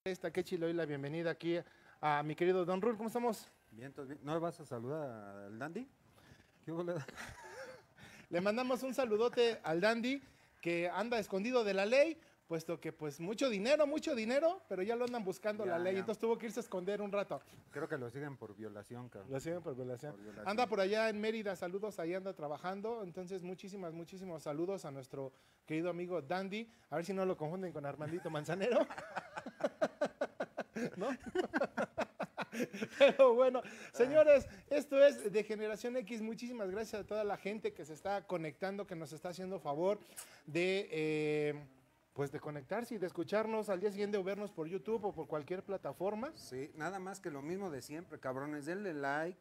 Qué chilo, y la bienvenida aquí a mi querido Don Rul. ¿Cómo estamos? Bien, bien. ¿No vas a saludar al Dandy? ¿Qué hubo? Le mandamos un saludote al Dandy, que anda escondido de la ley, puesto que pues mucho dinero, pero ya lo andan buscando la ley, entonces tuvo que irse a esconder un rato. Creo que lo siguen por violación, cabrón. Lo siguen por violación. Anda por allá en Mérida, saludos, ahí anda trabajando, entonces muchísimos saludos a nuestro querido amigo Dandy. A ver si no lo confunden con Armandito Manzanero. ¿No? Pero bueno, señores, esto es de Generación X. Muchísimas gracias a toda la gente que se está conectando, que nos está haciendo favor de, pues de conectarse y de escucharnos al día siguiente o vernos por YouTube o por cualquier plataforma. Sí, nada más que lo mismo de siempre, cabrones. Denle like,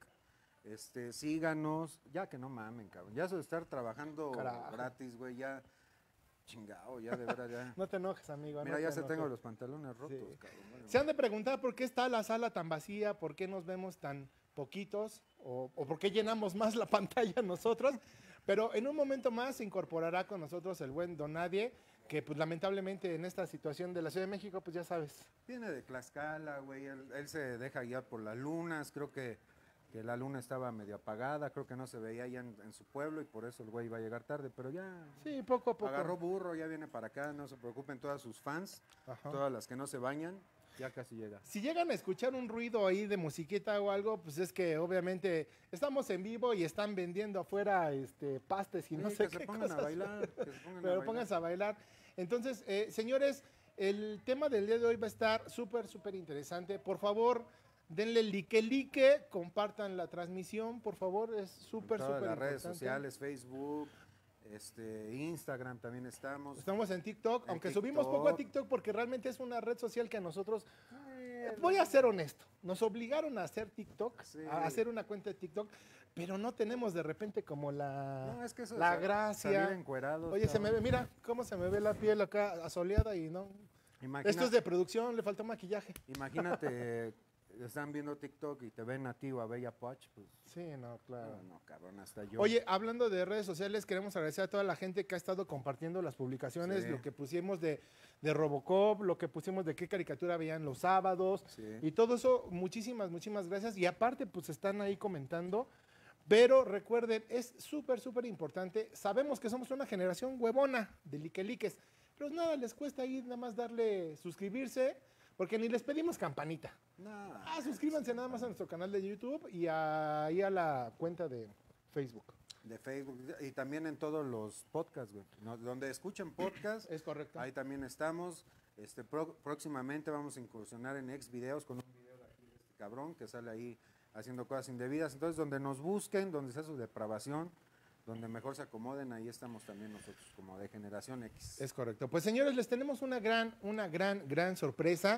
síganos. Ya que no mamen, cabrón. Ya eso de estar trabajando gratis, güey, ya... Chingado, ya de verdad, ya. No te enojes, amigo. Mira, ya se tengo los pantalones rotos, sí. Cabrón. Bueno. Se han de preguntar por qué está la sala tan vacía, por qué nos vemos tan poquitos o por qué llenamos más la pantalla nosotros. Pero en un momento más se incorporará con nosotros el buen Don Nadie, que pues lamentablemente en esta situación de la Ciudad de México, pues ya sabes. Viene de Tlaxcala, güey, él se deja guiar por las lunas, creo que la luna estaba medio apagada, creo que no se veía allá en su pueblo y por eso el güey iba a llegar tarde, pero ya sí, poco a poco agarró burro, ya viene para acá, no se preocupen todas sus fans, todas las que no se bañan, ya casi llega. Si llegan a escuchar un ruido ahí de musiquita o algo, pues es que obviamente estamos en vivo y están vendiendo afuera pastes y no sé qué pongan a bailar, pero pónganse a bailar. Entonces, señores, el tema del día de hoy va a estar súper interesante. Por favor, denle like, compartan la transmisión, por favor, es súper importante. Las redes sociales, Facebook, Instagram también estamos. Estamos en TikTok, aunque subimos poco a TikTok porque realmente es una red social que a nosotros, voy a ser honesto, nos obligaron a hacer TikTok, a hacer una cuenta de TikTok, pero no tenemos de repente como la gracia. Oye, se me ve, mira cómo se me ve la piel acá asoleada y no. Esto es de producción, le faltó maquillaje. Imagínate. Están viendo TikTok y te ven a ti o a Bella Poch, pues... Sí, no, claro. No, cabrón, hasta yo. Oye, hablando de redes sociales, queremos agradecer a toda la gente que ha estado compartiendo las publicaciones, lo que pusimos de Robocop, lo que pusimos de qué caricatura veían los sábados, y todo eso, muchísimas gracias. Y aparte, pues están ahí comentando, pero recuerden, es súper importante. Sabemos que somos una generación huevona de liqueliques, pero nada, les cuesta ahí nada más darle suscribirse, porque ni les pedimos campanita. Suscríbanse nada más a nuestro canal de YouTube y ahí a la cuenta de Facebook. De Facebook y también en todos los podcasts, güey. Donde escuchen podcasts. Es correcto. Ahí también estamos. Próximamente vamos a incursionar en Xvideos con un video de aquí de este cabrón que sale ahí haciendo cosas indebidas. Entonces, donde nos busquen, donde sea su depravación, donde mejor se acomoden, ahí estamos también nosotros, como de Generación X. Es correcto. Pues señores, les tenemos una gran sorpresa.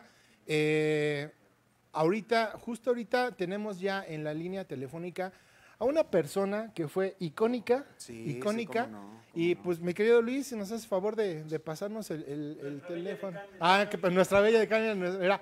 Justo ahorita tenemos ya en la línea telefónica a una persona que fue icónica. Pues mi querido Luis, si nos haces favor de pasarnos el teléfono. Que pues, nuestra bella de Caña era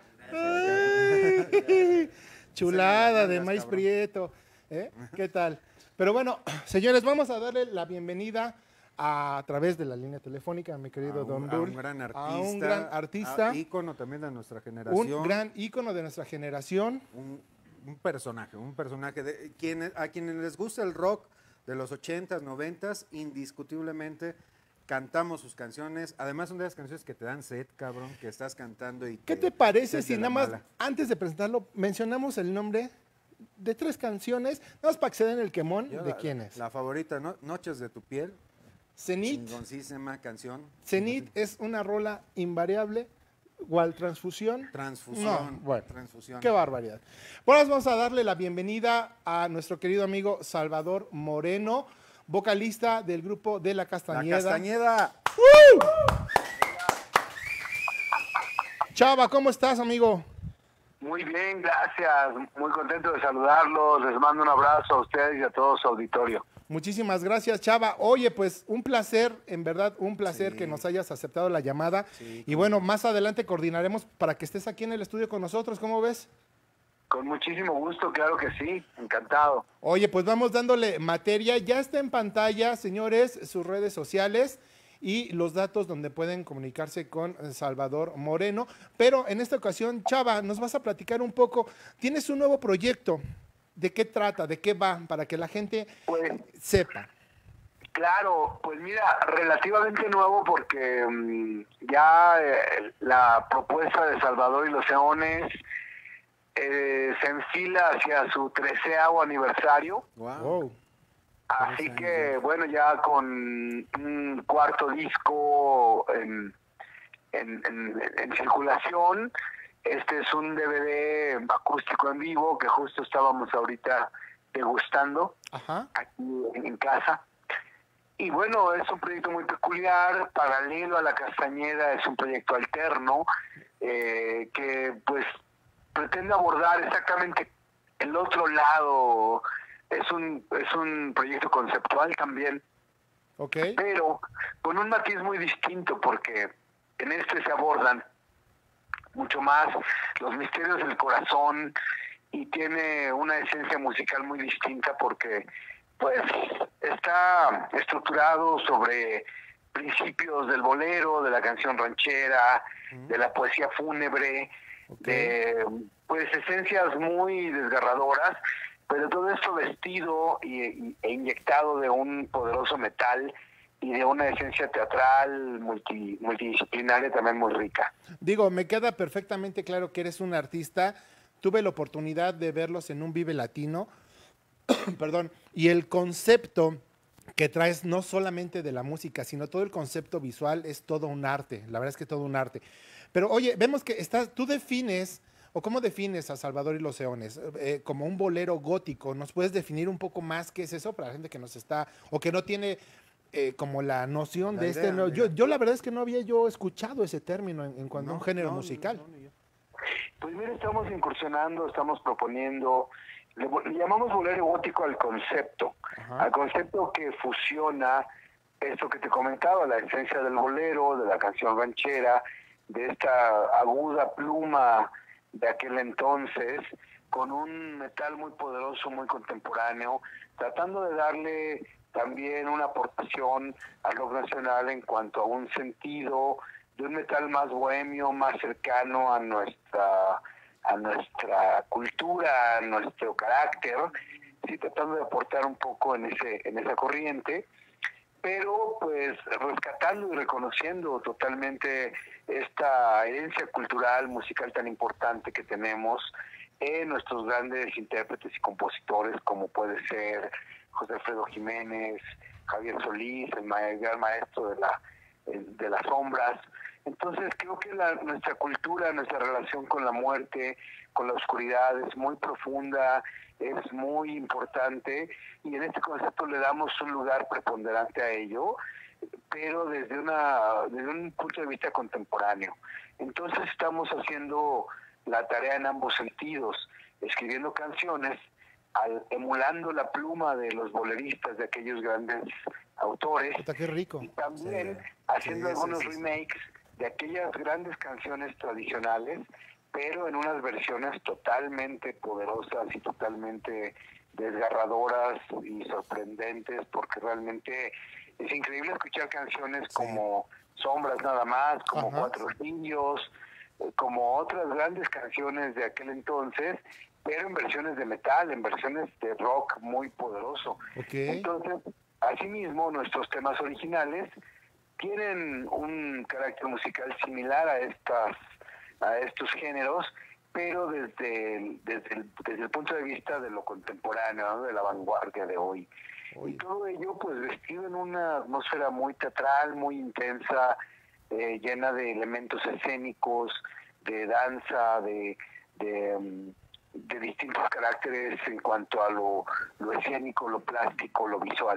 chulada de maíz prieto. ¿Qué tal? Pero bueno, señores, vamos a darle la bienvenida a través de la línea telefónica a mi querido Don Rul. A un gran artista. Ícono también de nuestra generación. Un gran ícono de nuestra generación. Un personaje a quienes les gusta el rock de los 80s, 90s, indiscutiblemente cantamos sus canciones. Además son de las canciones que te dan sed, cabrón, que estás cantando y ¿qué te parece si nada más, antes de presentarlo, mencionamos el nombre de 3 canciones, nada más para que se den el quemón de quién es? La favorita, Noches de tu piel. Cenit. Chingoncísima canción. Cenit es una rola invariable. ¿Cuál? ¿Transfusión? Transfusión. Bueno, transfusión. Qué barbaridad. Bueno, vamos a darle la bienvenida a nuestro querido amigo Salvador Moreno, vocalista del grupo de La Castañeda. La Castañeda. Chava, ¿cómo estás, amigo? Muy bien, gracias. Muy contento de saludarlos. Les mando un abrazo a ustedes y a todo su auditorio. Muchísimas gracias, Chava. Oye, pues un placer, en verdad, un placer que nos hayas aceptado la llamada. Y bueno, más adelante coordinaremos para que estés aquí en el estudio con nosotros. ¿Cómo ves? Con muchísimo gusto, claro que sí. Encantado. Oye, pues vamos dándole materia. Ya está en pantalla, señores, sus redes sociales. y los datos donde pueden comunicarse con Salvador Moreno. Pero en esta ocasión, Chava, nos vas a platicar un poco. Tienes un nuevo proyecto. ¿De qué trata? ¿De qué va? Para que la gente sepa. Claro, pues mira, relativamente nuevo porque ya la propuesta de Salvador y los Eones se enfila hacia su 13º aniversario. Wow. Así que, bueno, ya con un cuarto disco en circulación. Este es un DVD acústico en vivo que justo estábamos ahorita degustando aquí en casa. Y bueno, es un proyecto muy peculiar, paralelo a La Castañeda, es un proyecto alterno que pues pretende abordar exactamente el otro lado. Es un proyecto conceptual también, pero con un matiz muy distinto, porque en este se abordan mucho más los misterios del corazón y tiene una esencia musical muy distinta porque pues está estructurado sobre principios del bolero, de la canción ranchera, de la poesía fúnebre, de pues esencias muy desgarradoras, pero todo esto vestido e inyectado de un poderoso metal y de una esencia teatral multidisciplinaria también muy rica. Digo, me queda perfectamente claro que eres un artista. Tuve la oportunidad de verlos en un Vive Latino, perdón, y el concepto que traes no solamente de la música, sino todo el concepto visual es todo un arte. La verdad es que todo un arte. Pero oye, vemos que tú defines, o cómo defines a Salvador y los Eones, como un bolero gótico. ¿Nos puedes definir un poco más qué es eso para la gente que nos está, o que no tiene como la noción de este? No, yo la verdad es que no había yo escuchado ese término en cuanto a un género musical. Pues mira, estamos incursionando, estamos proponiendo, le llamamos bolero gótico al concepto que fusiona esto que te comentaba, la esencia del bolero, de la canción ranchera, de esta aguda pluma de aquel entonces, con un metal muy poderoso, muy contemporáneo, tratando de darle también una aportación al rock nacional en cuanto a un sentido de un metal más bohemio, más cercano a nuestra cultura, a nuestro carácter, sí, tratando de aportar un poco en esa corriente, pero pues rescatando y reconociendo totalmente esta herencia cultural, musical tan importante que tenemos en nuestros grandes intérpretes y compositores, como puede ser José Alfredo Jiménez, Javier Solís, el gran maestro de las sombras. Entonces creo que nuestra cultura, nuestra relación con la muerte, con la oscuridad es muy profunda, es muy importante, y en este concepto le damos un lugar preponderante a ello, pero desde un punto de vista contemporáneo. Entonces estamos haciendo la tarea en ambos sentidos, escribiendo canciones, emulando la pluma de los boleristas, de aquellos grandes autores. ¡Qué rico! Y también haciendo algunos remakes de aquellas grandes canciones tradicionales, pero en unas versiones totalmente poderosas y totalmente desgarradoras y sorprendentes, porque realmente es increíble escuchar canciones como Sombras nada más, como Cuatro Niños, como otras grandes canciones de aquel entonces, pero en versiones de metal, en versiones de rock muy poderoso. Entonces, asimismo, nuestros temas originales tienen un carácter musical similar a estos géneros, pero desde el punto de vista de lo contemporáneo, ¿no? De la vanguardia de hoy. Y todo ello pues vestido en una atmósfera muy teatral, muy intensa, llena de elementos escénicos, de danza, de distintos caracteres en cuanto a lo escénico, lo plástico, lo visual.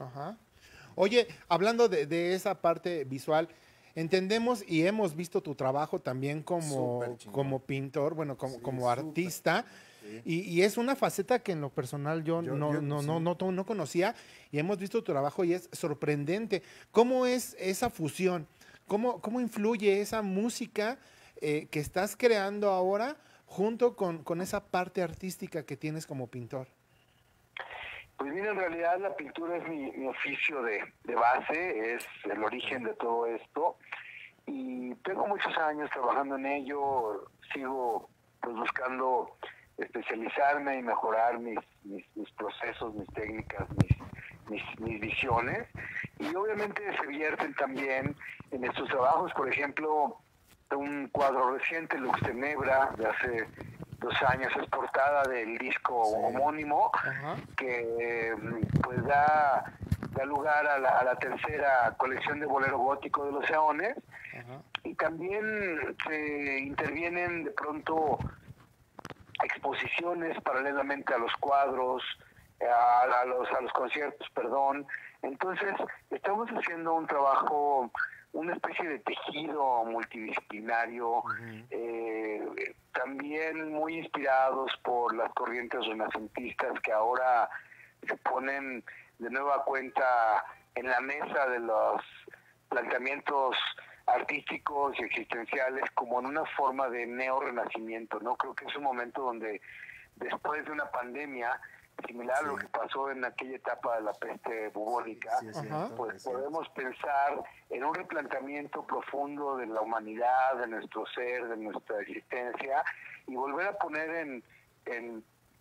Oye, hablando de esa parte visual, entendemos y hemos visto tu trabajo también como pintor, bueno, como artista, y es una faceta que en lo personal yo no conocía, y hemos visto tu trabajo y es sorprendente. ¿Cómo es esa fusión? ¿Cómo influye esa música que estás creando ahora junto con esa parte artística que tienes como pintor? Pues mira, en realidad la pintura es mi oficio de base, es el origen de todo esto. Y tengo muchos años trabajando en ello, sigo pues buscando especializarme y mejorar mis procesos, mis técnicas, mis visiones, y obviamente se vierten también en estos trabajos. Por ejemplo, un cuadro reciente, Lux Tenebra, de hace 2 años, es portada del disco homónimo, que pues da lugar a la tercera colección de bolero gótico de los Eones. Y también se intervienen de pronto exposiciones paralelamente a los cuadros, a los conciertos, perdón. Entonces, estamos haciendo un trabajo, una especie de tejido multidisciplinario, también muy inspirados por las corrientes renacentistas que ahora se ponen de nueva cuenta en la mesa de los planteamientos artísticos y existenciales como en una forma de neo-renacimiento, ¿no? Creo que es un momento donde, después de una pandemia similar a lo que pasó en aquella etapa de la peste bubónica, pues podemos pensar en un replanteamiento profundo de la humanidad, de nuestro ser, de nuestra existencia, y volver a poner en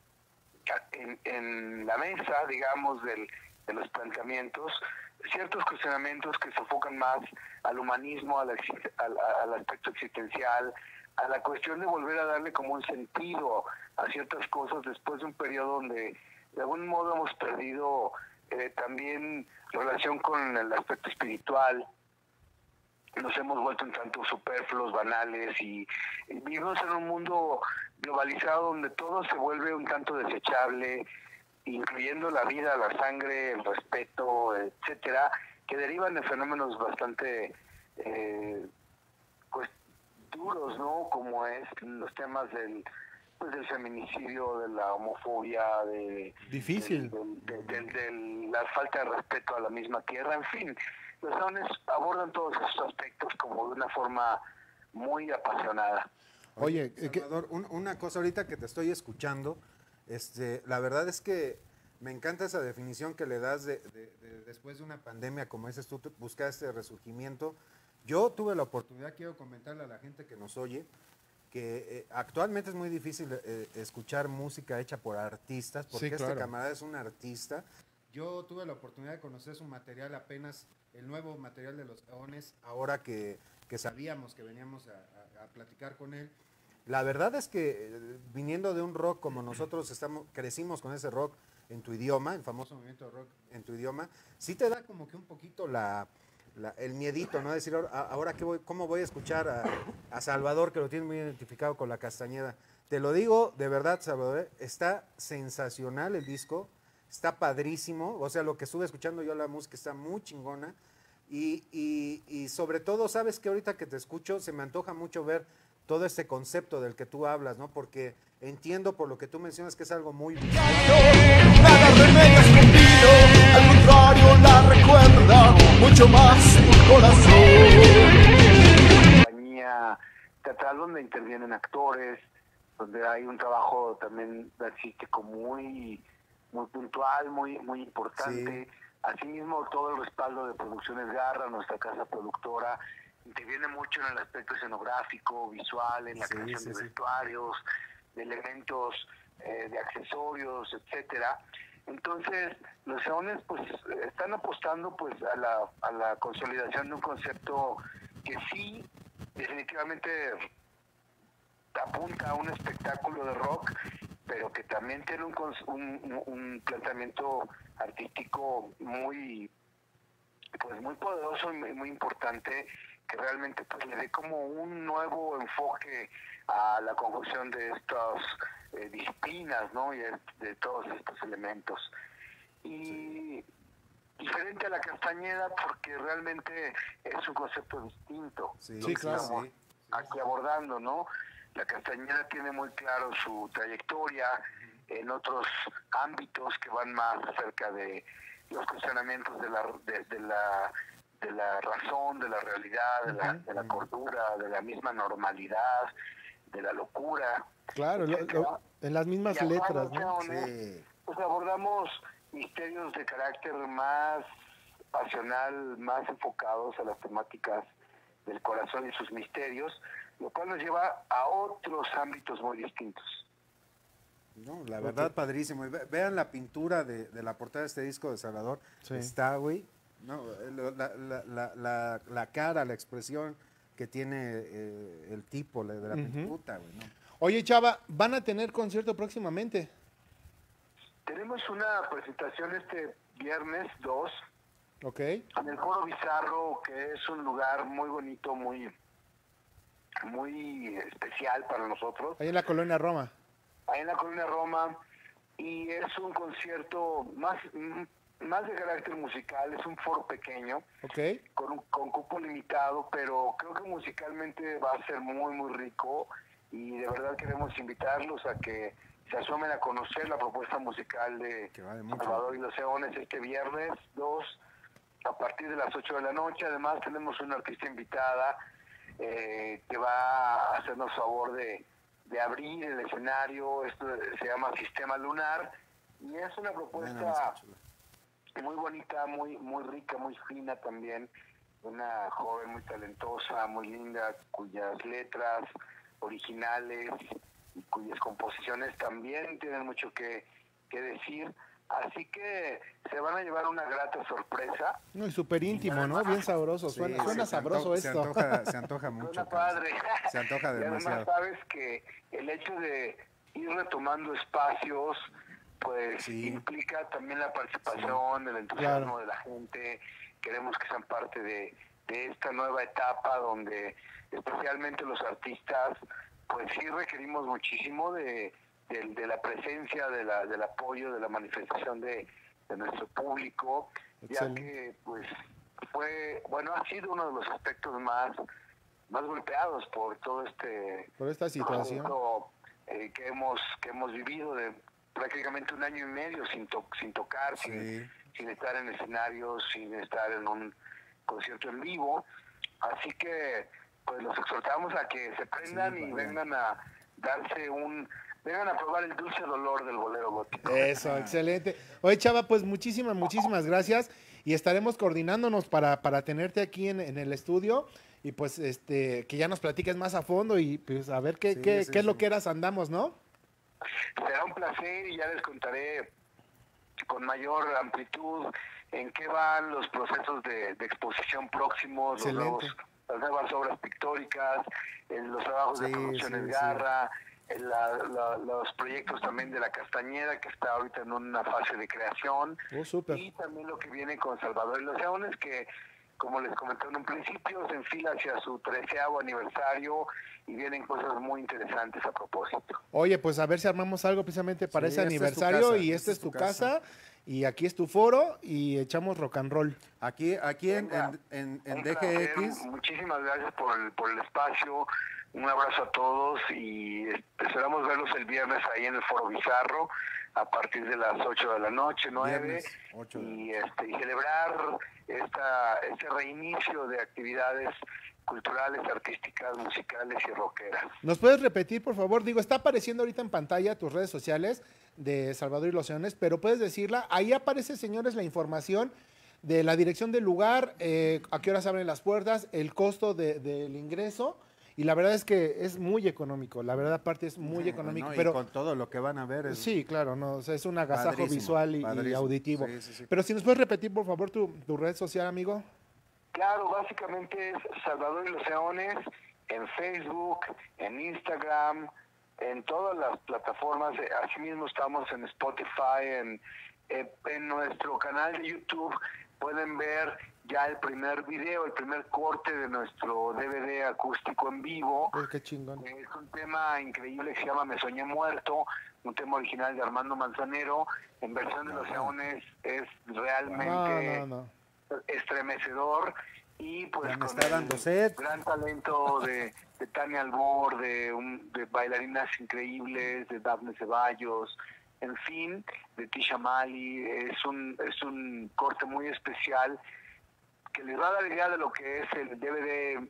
la mesa, digamos, de los planteamientos, ciertos cuestionamientos que se enfocan más al humanismo, al aspecto existencial, a la cuestión de volver a darle como un sentido a ciertas cosas después de un periodo donde de algún modo hemos perdido también relación con el aspecto espiritual. Nos hemos vuelto un tanto superfluos, banales, y vivimos en un mundo globalizado donde todo se vuelve un tanto desechable, incluyendo la vida, la sangre, el respeto, etcétera, que derivan de fenómenos bastante pues duros, ¿no? Como es los temas del feminicidio, de la homofobia, difícil, de la falta de respeto a la misma tierra. En fin, los Eones abordan todos esos aspectos como de una forma muy apasionada. Oye, Salvador, una cosa ahorita que te estoy escuchando, la verdad es que me encanta esa definición que le das de después de una pandemia, como dices tú, buscar este resurgimiento. Yo tuve la oportunidad, quiero comentarle a la gente que nos oye, que actualmente es muy difícil escuchar música hecha por artistas, porque este camarada es un artista. Yo tuve la oportunidad de conocer su material apenas, el nuevo material de los Eones, ahora que sabíamos que veníamos a platicar con él. La verdad es que viniendo de un rock como nosotros crecimos con ese rock en tu idioma, el famoso movimiento de rock en tu idioma, sí te da como que un poquito el miedito, ¿no? Decir, ahora ¿cómo voy a escuchar a Salvador, que lo tiene muy identificado con la Castañeda? Te lo digo de verdad, Salvador, está sensacional el disco, está padrísimo, o sea, lo que estuve escuchando yo, la música está muy chingona, y sobre todo, sabes que ahorita que te escucho, se me antoja mucho ver todo este concepto del que tú hablas, ¿no? Porque entiendo por lo que tú mencionas que es algo muy visual. Nada remedio escondido, al contrario la recuerda mucho más tu corazón. Compañía teatral donde intervienen actores, donde hay un trabajo también artístico muy puntual, muy importante. Sí. Asimismo, todo el respaldo de Producciones Garra, nuestra casa productora, interviene mucho en el aspecto escenográfico, visual, en la creación de vestuarios, de elementos, de accesorios, etcétera. Entonces, los Eones pues están apostando pues a la consolidación de un concepto que sí definitivamente apunta a un espectáculo de rock, pero que también tiene un planteamiento artístico muy poderoso y muy importante, que realmente pues le dé como un nuevo enfoque a la conjunción de estas disciplinas, ¿no? Y de todos estos elementos. Y diferente a la Castañeda, porque realmente es un concepto distinto. Sí, claro. Aquí abordando, ¿no? La Castañeda tiene muy claro su trayectoria en otros ámbitos que van más acerca de los cuestionamientos de la razón, de la realidad, de la cordura, de la misma normalidad, de la locura. Claro, en las mismas letras, ¿no? Pues abordamos misterios de carácter más pasional, más enfocados a las temáticas del corazón y sus misterios, lo cual nos lleva a otros ámbitos muy distintos. No, la verdad, padrísimo. Vean la pintura de la portada de este disco de Salvador. Sí. Está, güey. No, la cara, la expresión que tiene el tipo de la pintura, güey. ¿No? Oye, Chava, ¿van a tener concierto próximamente? Tenemos una presentación este viernes 2. Ok. En el Foro Bizarro, que es un lugar muy bonito, muy especial para nosotros. Ahí en la Colonia Roma. Ahí en la Colonia Roma, y es un concierto más de carácter musical, es un foro pequeño, okay, con cupo limitado, pero creo que musicalmente va a ser muy, muy rico, y de verdad queremos invitarlos a que se asomen a conocer la propuesta musical de Salvador y los Leones este viernes 2, a partir de las 8 de la noche. Además tenemos una artista invitada que va a hacernos favor de abrir el escenario. Esto se llama Sistema Lunar, y es una propuesta muy bonita, muy rica, muy fina también. Una joven muy talentosa, muy linda, cuyas letras originales y cuyas composiciones también tienen mucho que decir. Así que se van a llevar una grata sorpresa. No, y súper íntimo, ¿no? Bien sabroso. Sí, suena sabroso esto. Se antoja mucho. Suena padre. Se antoja demasiado. Y además sabes que el hecho de ir retomando espacios, pues implica también la participación, el entusiasmo de la gente. Queremos que sean parte de esta nueva etapa donde especialmente los artistas, pues sí requerimos muchísimo de la presencia, del apoyo, de la manifestación de nuestro público. Excelente. Ya que pues ha sido uno de los aspectos más golpeados por todo por esta situación que hemos vivido de prácticamente un año y medio sin tocar, sin estar en escenarios, sin estar en un concierto en vivo. Así que pues los exhortamos a que se prendan y vengan a vengan a probar el dulce dolor del bolero gótico. Eso, excelente. Oye, Chava, pues muchísimas gracias, y estaremos coordinándonos para tenerte aquí en el estudio, y pues que ya nos platiques más a fondo y pues a ver qué es lo que andamos, ¿no? Será un placer, y ya les contaré con mayor amplitud en qué van los procesos de exposición próximos, las nuevas obras pictóricas, los trabajos de producciones Garra, los proyectos también de La Castañeda, que está ahorita en una fase de creación, y también lo que viene con Salvador y los Leones, que como les comenté en un principio, se enfila hacia su 13º aniversario y vienen cosas muy interesantes a propósito. Oye, pues a ver si armamos algo precisamente para ese aniversario, y esta es tu casa, y aquí es tu foro, y echamos rock and roll. Aquí en DGX. Muchísimas gracias por el espacio. Un abrazo a todos, y esperamos verlos el viernes ahí en el Foro Bizarro a partir de las 8 de la noche, 9, y celebrar este reinicio de actividades culturales, artísticas, musicales y rockeras. ¿Nos puedes repetir, por favor? Digo, está apareciendo ahorita en pantalla tus redes sociales de Salvador y los Leones, pero puedes decirla. Ahí aparece, señores, la información de la dirección del lugar, a qué horas abren las puertas, el costo del ingreso. Y la verdad es que es muy económico, la verdad aparte es muy económico. No, pero y con todo lo que van a ver. Sí, claro, no, o sea, es un agasajo visual y auditivo. Sí. Pero si nos puedes repetir, por favor, tu red social, amigo. Claro, básicamente es Salvador y los Leones en Facebook, en Instagram, en todas las plataformas. Asimismo estamos en Spotify, en nuestro canal de YouTube. Pueden ver ya el primer video, el primer corte de nuestro DVD acústico en vivo. Qué chingón. Es un tema increíble que se llama Me Soñé Muerto, un tema original de Armando Manzanero. En versión de los Leones es realmente estremecedor. Y pues ya me está dando sed. Gran talento de Tania Albor, de bailarinas increíbles, de Dafne Ceballos, en fin, de Tisha Mali. Es un corte muy especial que les va a dar la idea de lo que es el DVD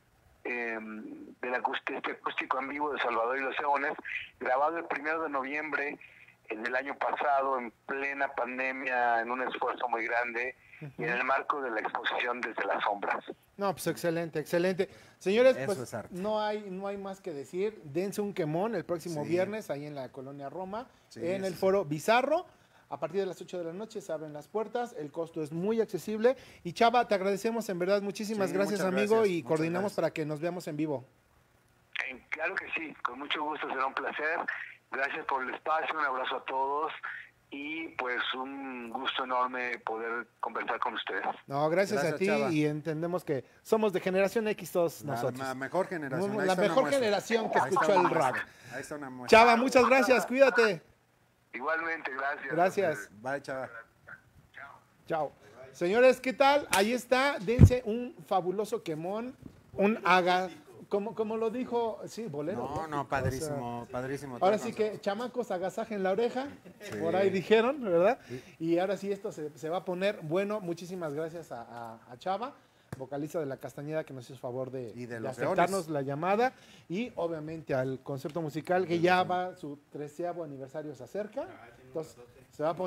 este acústico en vivo de Salvador y los Leones, grabado el 1 de noviembre en el año pasado, en plena pandemia, en un esfuerzo muy grande, y en el marco de la exposición Desde las Sombras. No, pues excelente, excelente. Señores, pues no hay más que decir. Dense un quemón el próximo viernes ahí en la Colonia Roma, en el Foro Bizarro. A partir de las 8 de la noche se abren las puertas, el costo es muy accesible. Y Chava, te agradecemos en verdad, muchísimas gracias, amigo, gracias, y coordinamos para que nos veamos en vivo. Claro que sí, con mucho gusto, será un placer. Gracias por el espacio, un abrazo a todos y pues un gusto enorme poder conversar con ustedes. No, gracias a ti, Chava. Y entendemos que somos de generación X todos nosotros. La mejor generación. La mejor generación que escuchó el rock. Chava, muchas gracias, cuídate. Igualmente, gracias. Gracias. Bye, Chava. Chao. Señores, ¿qué tal? Ahí está, dense un fabuloso quemón, un haga... Como lo dijo, sí, bolero. No, padrísimo, o sea, padrísimo. Ahora sí que chamacos agasajen la oreja, por ahí dijeron, ¿verdad? Y ahora sí esto se va a poner bueno. Muchísimas gracias a Chava, vocalista de La Castañeda, que nos hizo favor de aceptarnos la llamada. Y obviamente al concepto musical, que ya va, su 13º aniversario se acerca. Entonces se va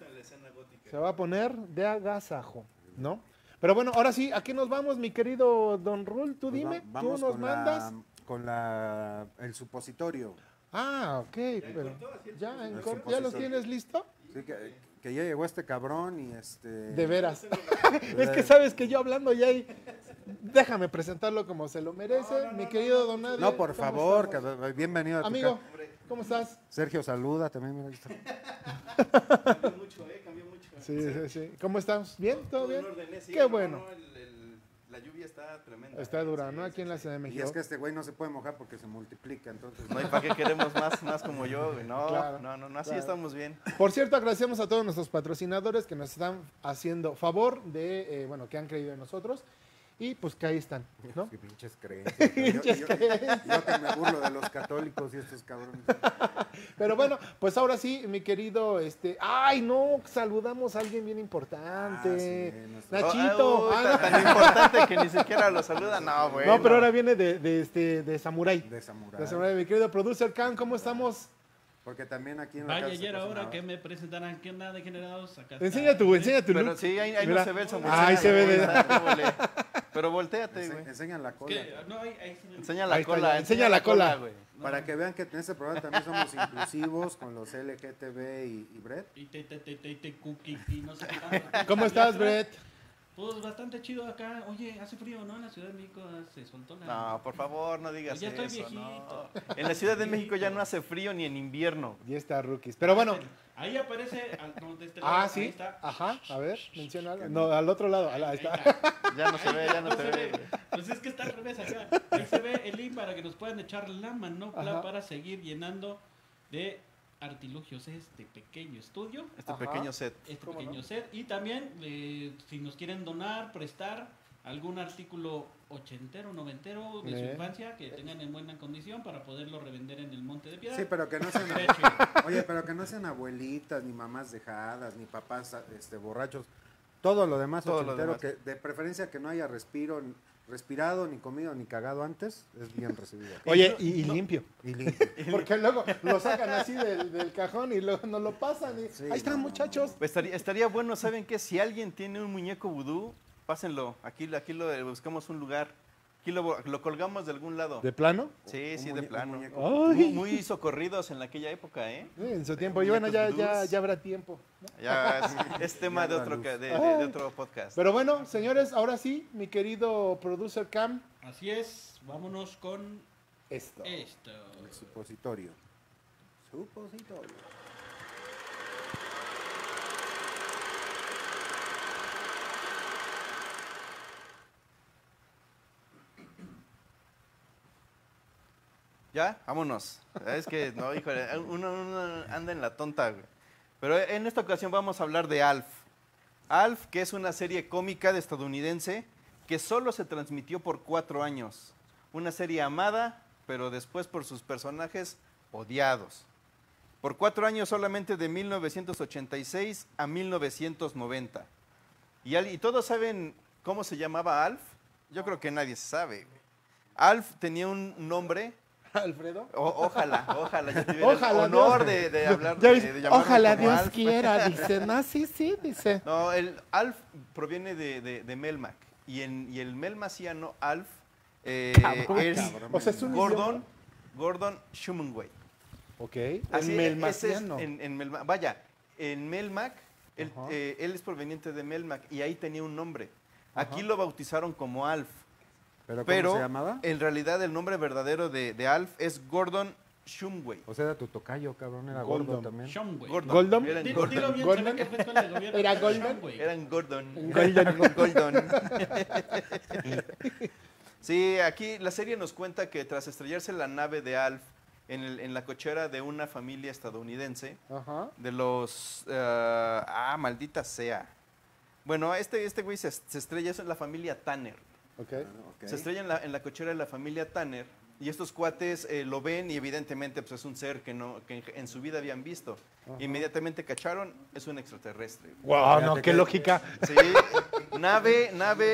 a poner de agasajo, ¿no? Pero bueno, ahora sí, ¿a qué nos vamos, mi querido Don Rul? Tú dime, tú nos mandas. Con el supositorio. Ah, ok, pero ¿ya los tienes listo? Sí, que ya llegó este cabrón y De veras. Es que sabes que yo hablando ya hay... Déjame presentarlo como se lo merece, mi querido Don Nadie. No, por favor, bienvenido a tu amigo, ¿cómo estás? Sergio, saluda también. Cambió mucho, cambió mucho. Sí. ¿Cómo estamos? ¿Bien? ¿Todo bien? Qué bueno. La lluvia está tremenda. Está dura, ¿no? Aquí en la Ciudad de México. Y es que este güey no se puede mojar porque se multiplica, entonces... No, ¿y para qué queremos más como yo, güey? No, claro, no, así estamos bien. Por cierto, agradecemos a todos nuestros patrocinadores que nos están haciendo favor de, que han creído en nosotros. Y pues que ahí están, ¿no? Qué pinches creencias. Yo que me burlo de los católicos y estos cabrones. Pero bueno, pues ahora sí, mi querido, ¡ay, no! Saludamos a alguien bien importante. Nachito. Tan importante que ni siquiera lo saluda. No, güey. No, pero ahora viene de Samurai. De Samurai. Mi querido producer Khan, ¿cómo estamos? Porque también aquí en la casa... Vaya, ayer ahora que me presentarán, ¿qué onda, degenerados? Acá enseña tu Pero look. sí, ahí no se ve el Samurai. Ahí se ve. Pero volteate, güey. Enseña la cola. Enseña la cola. Enseña la cola, güey. Para que vean que en este programa también somos inclusivos con los LGTB y Brett. Y cookie y no sé qué tanto. ¿Cómo estás, Brett? Pues bastante chido acá. Oye, hace frío, ¿no? En la Ciudad de México se soltó la... No, por favor, no digas ya estoy eso. Viejito. No. En la Ciudad de México ya no hace frío ni en invierno. Y está rookies. Pero bueno. Ahí aparece... de este lado, sí. Ahí está. Ajá, a ver, menciona algo. No, al otro lado. Ahí está. Ya no se ve. Pues es que está al revés acá. Ahí se ve el link para que nos puedan echar la manopla para seguir llenando de artilugios este pequeño estudio. Este pequeño set. Set. Y también, si nos quieren donar, prestar algún artículo ochentero, noventero de su infancia que tengan en buena condición para poderlo revender en el Monte de Piedad. Sí, pero que no sean... Oye, pero que no sean abuelitas, ni mamás dejadas, ni papás borrachos. Todo lo demás ochentero, que de preferencia que no haya respirado, ni comido, ni cagado antes, es bien recibido. Oye, y limpio. Y limpio. Porque luego lo sacan así del cajón y luego nos lo pasan. Y ahí están, muchachos. Pues estaría bueno, ¿saben qué? Si alguien tiene un muñeco vudú, pásenlo. Aquí lo buscamos un lugar. Aquí lo colgamos de algún lado. ¿De plano? Sí, de plano. Muy socorridos en aquella época, ¿eh? Sí, en su tiempo. Y bueno, ya habrá tiempo, ¿no? Ya es tema de otro podcast. Pero bueno, señores, ahora sí, mi querido producer Cam. Así es, vámonos con esto. El supositorio. ¿Ya? Vámonos. Es que, no, híjole, uno anda en la tonta, güey. Pero en esta ocasión vamos a hablar de Alf. Alf, que es una serie cómica de estadounidense que solo se transmitió por 4 años. Una serie amada, pero después por sus personajes odiados. Por 4 años solamente de 1986 a 1990. ¿Y todos saben cómo se llamaba Alf? Yo creo que nadie sabe, güey. Alf tenía un nombre ¿Alfredo? Ojalá yo tuviera el honor de hablar de llamarme ojalá como Dios Alf. quiera, dice. No, sí, dice. No, el Alf proviene de Melmac. Y el melmaciano Alf es O sea, es un Gordon Shumway. Ok, Así, el melmaciano. Vaya, en Melmac, él es proveniente de Melmac y ahí tenía un nombre. Aquí lo bautizaron como Alf. ¿Pero Pero cómo se llamaba? en realidad el nombre verdadero de Alf es Gordon Shumway. O sea, era tu tocayo, cabrón, era gordo también. Sean, güey. ¿Goldon? Eran Dilo Gordon. bien, Gordon. sabe que fue escuela de gobierno. ¿Era Sean, Gordon? güey. Eran Gordon. Gordon. Sí, aquí la serie nos cuenta que tras estrellarse la nave de Alf en la cochera de una familia estadounidense, Ajá. de los... maldita sea. Bueno, este güey se estrella, es en la familia Tanner. Ok. Se estrella en la cochera de la familia Tanner y estos cuates lo ven y evidentemente pues, es un ser que en su vida habían visto. Inmediatamente cacharon, es un extraterrestre. Wow, no, qué lógica. Sí, nave,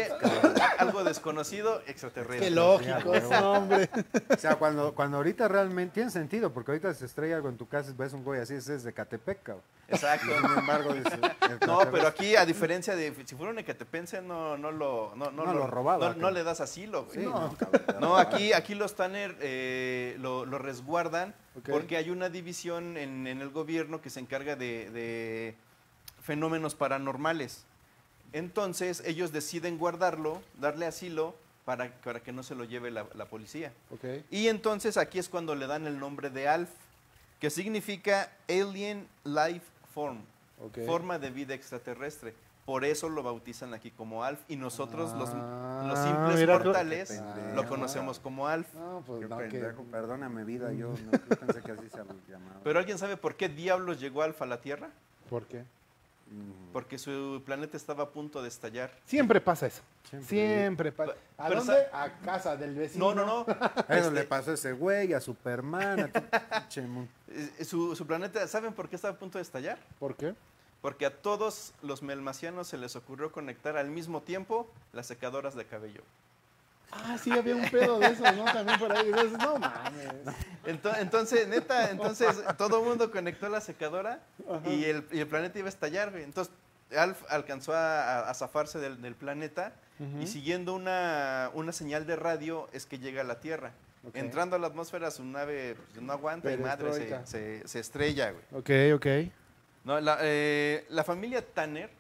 algo desconocido, extraterrestre. Qué lógico, no, hombre. O sea, cuando ahorita realmente tiene sentido, porque ahorita se estrella algo en tu casa y ves un güey así, ese es de Catepec, cabrón. Exacto. Sin embargo, No, pero aquí, a diferencia de si fuera un ecatepense, no lo robaba, no le das asilo, güey. Sí, No, cabrón. aquí los Tanner lo resguardan porque hay una división en el gobierno que se encarga de fenómenos paranormales. Entonces, ellos deciden guardarlo, darle asilo para que no se lo lleve la policía. Ok. Y entonces aquí es cuando le dan el nombre de Alf, que significa Alien Life Form, forma de vida extraterrestre. Por eso lo bautizan aquí como Alf y nosotros los simples mortales lo conocemos como Alf. No, pues Qué no, pendejo, perdóname vida, yo pensé que así se llamaba. ¿Pero alguien sabe por qué diablos llegó Alf a la Tierra? ¿Por qué? Porque su planeta estaba a punto de estallar. Siempre pasa eso. Siempre pasa. ¿A Pero dónde? A casa del vecino. No. Eso le pasó a ese güey, a Superman, a tu pinche mundo. Su planeta, ¿saben por qué estaba a punto de estallar? ¿Por qué? Porque a todos los melmacianos se les ocurrió conectar al mismo tiempo las secadoras de cabello. Ah, sí, había un pedo de eso, ¿no? También por ahí. Entonces, no mames. Entonces, todo el mundo conectó la secadora y el planeta iba a estallar, güey. Entonces, Alf alcanzó a zafarse del planeta y siguiendo una señal de radio es que llega a la Tierra. Entrando a la atmósfera, su nave pues, no aguanta y madre se estrella, güey. Ok. No, la familia Tanner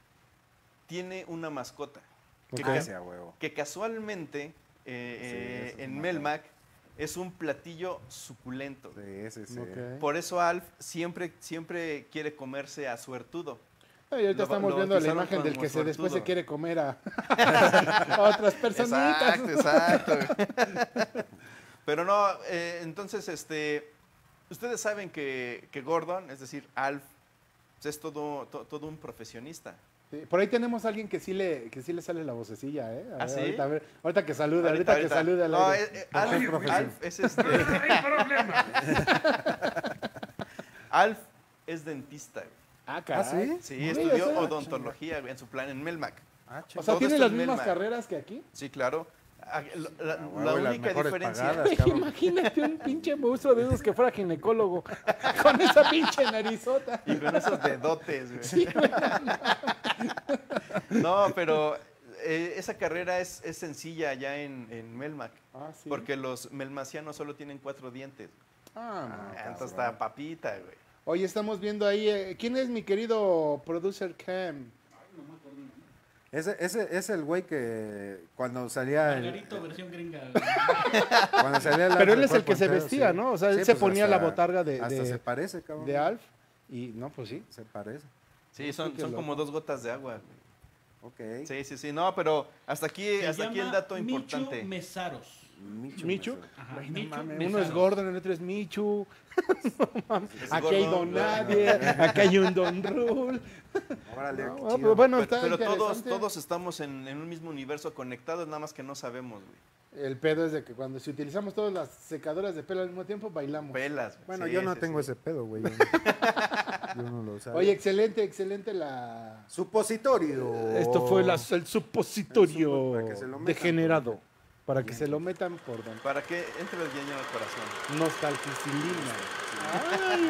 tiene una mascota que casualmente en Melmac es un platillo suculento. Por eso Alf siempre quiere comerse a Suertudo. Y ahorita estamos viendo la imagen del que después se quiere comer a otras personitas. Exacto. Pero no, entonces, ustedes saben que Gordon, es decir, Alf, es todo un profesionista. Sí, por ahí tenemos a alguien que sí le sale la vocecilla, ¿eh? ¿Ah, sí? Ahorita que salude, ahorita que salude al aire. Alf es Alf es dentista. Ah, caray. Sí, estudió odontología en su plan en Melmac. O sea, ¿tiene las mismas carreras que aquí? Sí, claro. La única diferencia... Imagínate un pinche monstruo de esos que fuera ginecólogo con esa pinche narizota. Y con esos dedotes, güey. Sí, no, pero esa carrera es sencilla allá en Melmac. ¿Sí? Porque los melmacianos solo tienen 4 dientes. Entonces está papita, güey. Oye, estamos viendo ahí... ¿Quién es mi querido producer Cam? Ese es el güey que cuando salía... Margarito, versión gringa. Cuando salía pero él es el que se vestía, ¿no? O sea, él se ponía la botarga hasta se parece, cabrón. de Alf. Y no, pues sí. Se parece. Sí, son como 2 gotas de agua, güey. Ok. Sí. No, pero hasta aquí el dato importante. Michu Mesaros. Michu. Ajá, Ay, no Michu mames, Mesaros. uno es Gordon, el otro es Michu. Aquí hay Gordon, Don Nadie, aquí hay un Don Rule. Órale, No, qué pero chido. bueno, está Pero interesante. todos estamos en un mismo universo conectados, nada más que no sabemos, güey. El pedo es de que cuando si utilizamos todas las secadoras de pelo al mismo tiempo, bailamos. Pelas. Güey. Bueno, Sí, yo no sí, tengo sí. ese pedo, güey. Yo no lo sabía. Oye, excelente la... Supositorio. Esto fue el supositorio Para que se lo metan, degenerado. Para que se lo metan por donde. Para que entre el guiño al corazón. Nostalgicilina. Ay,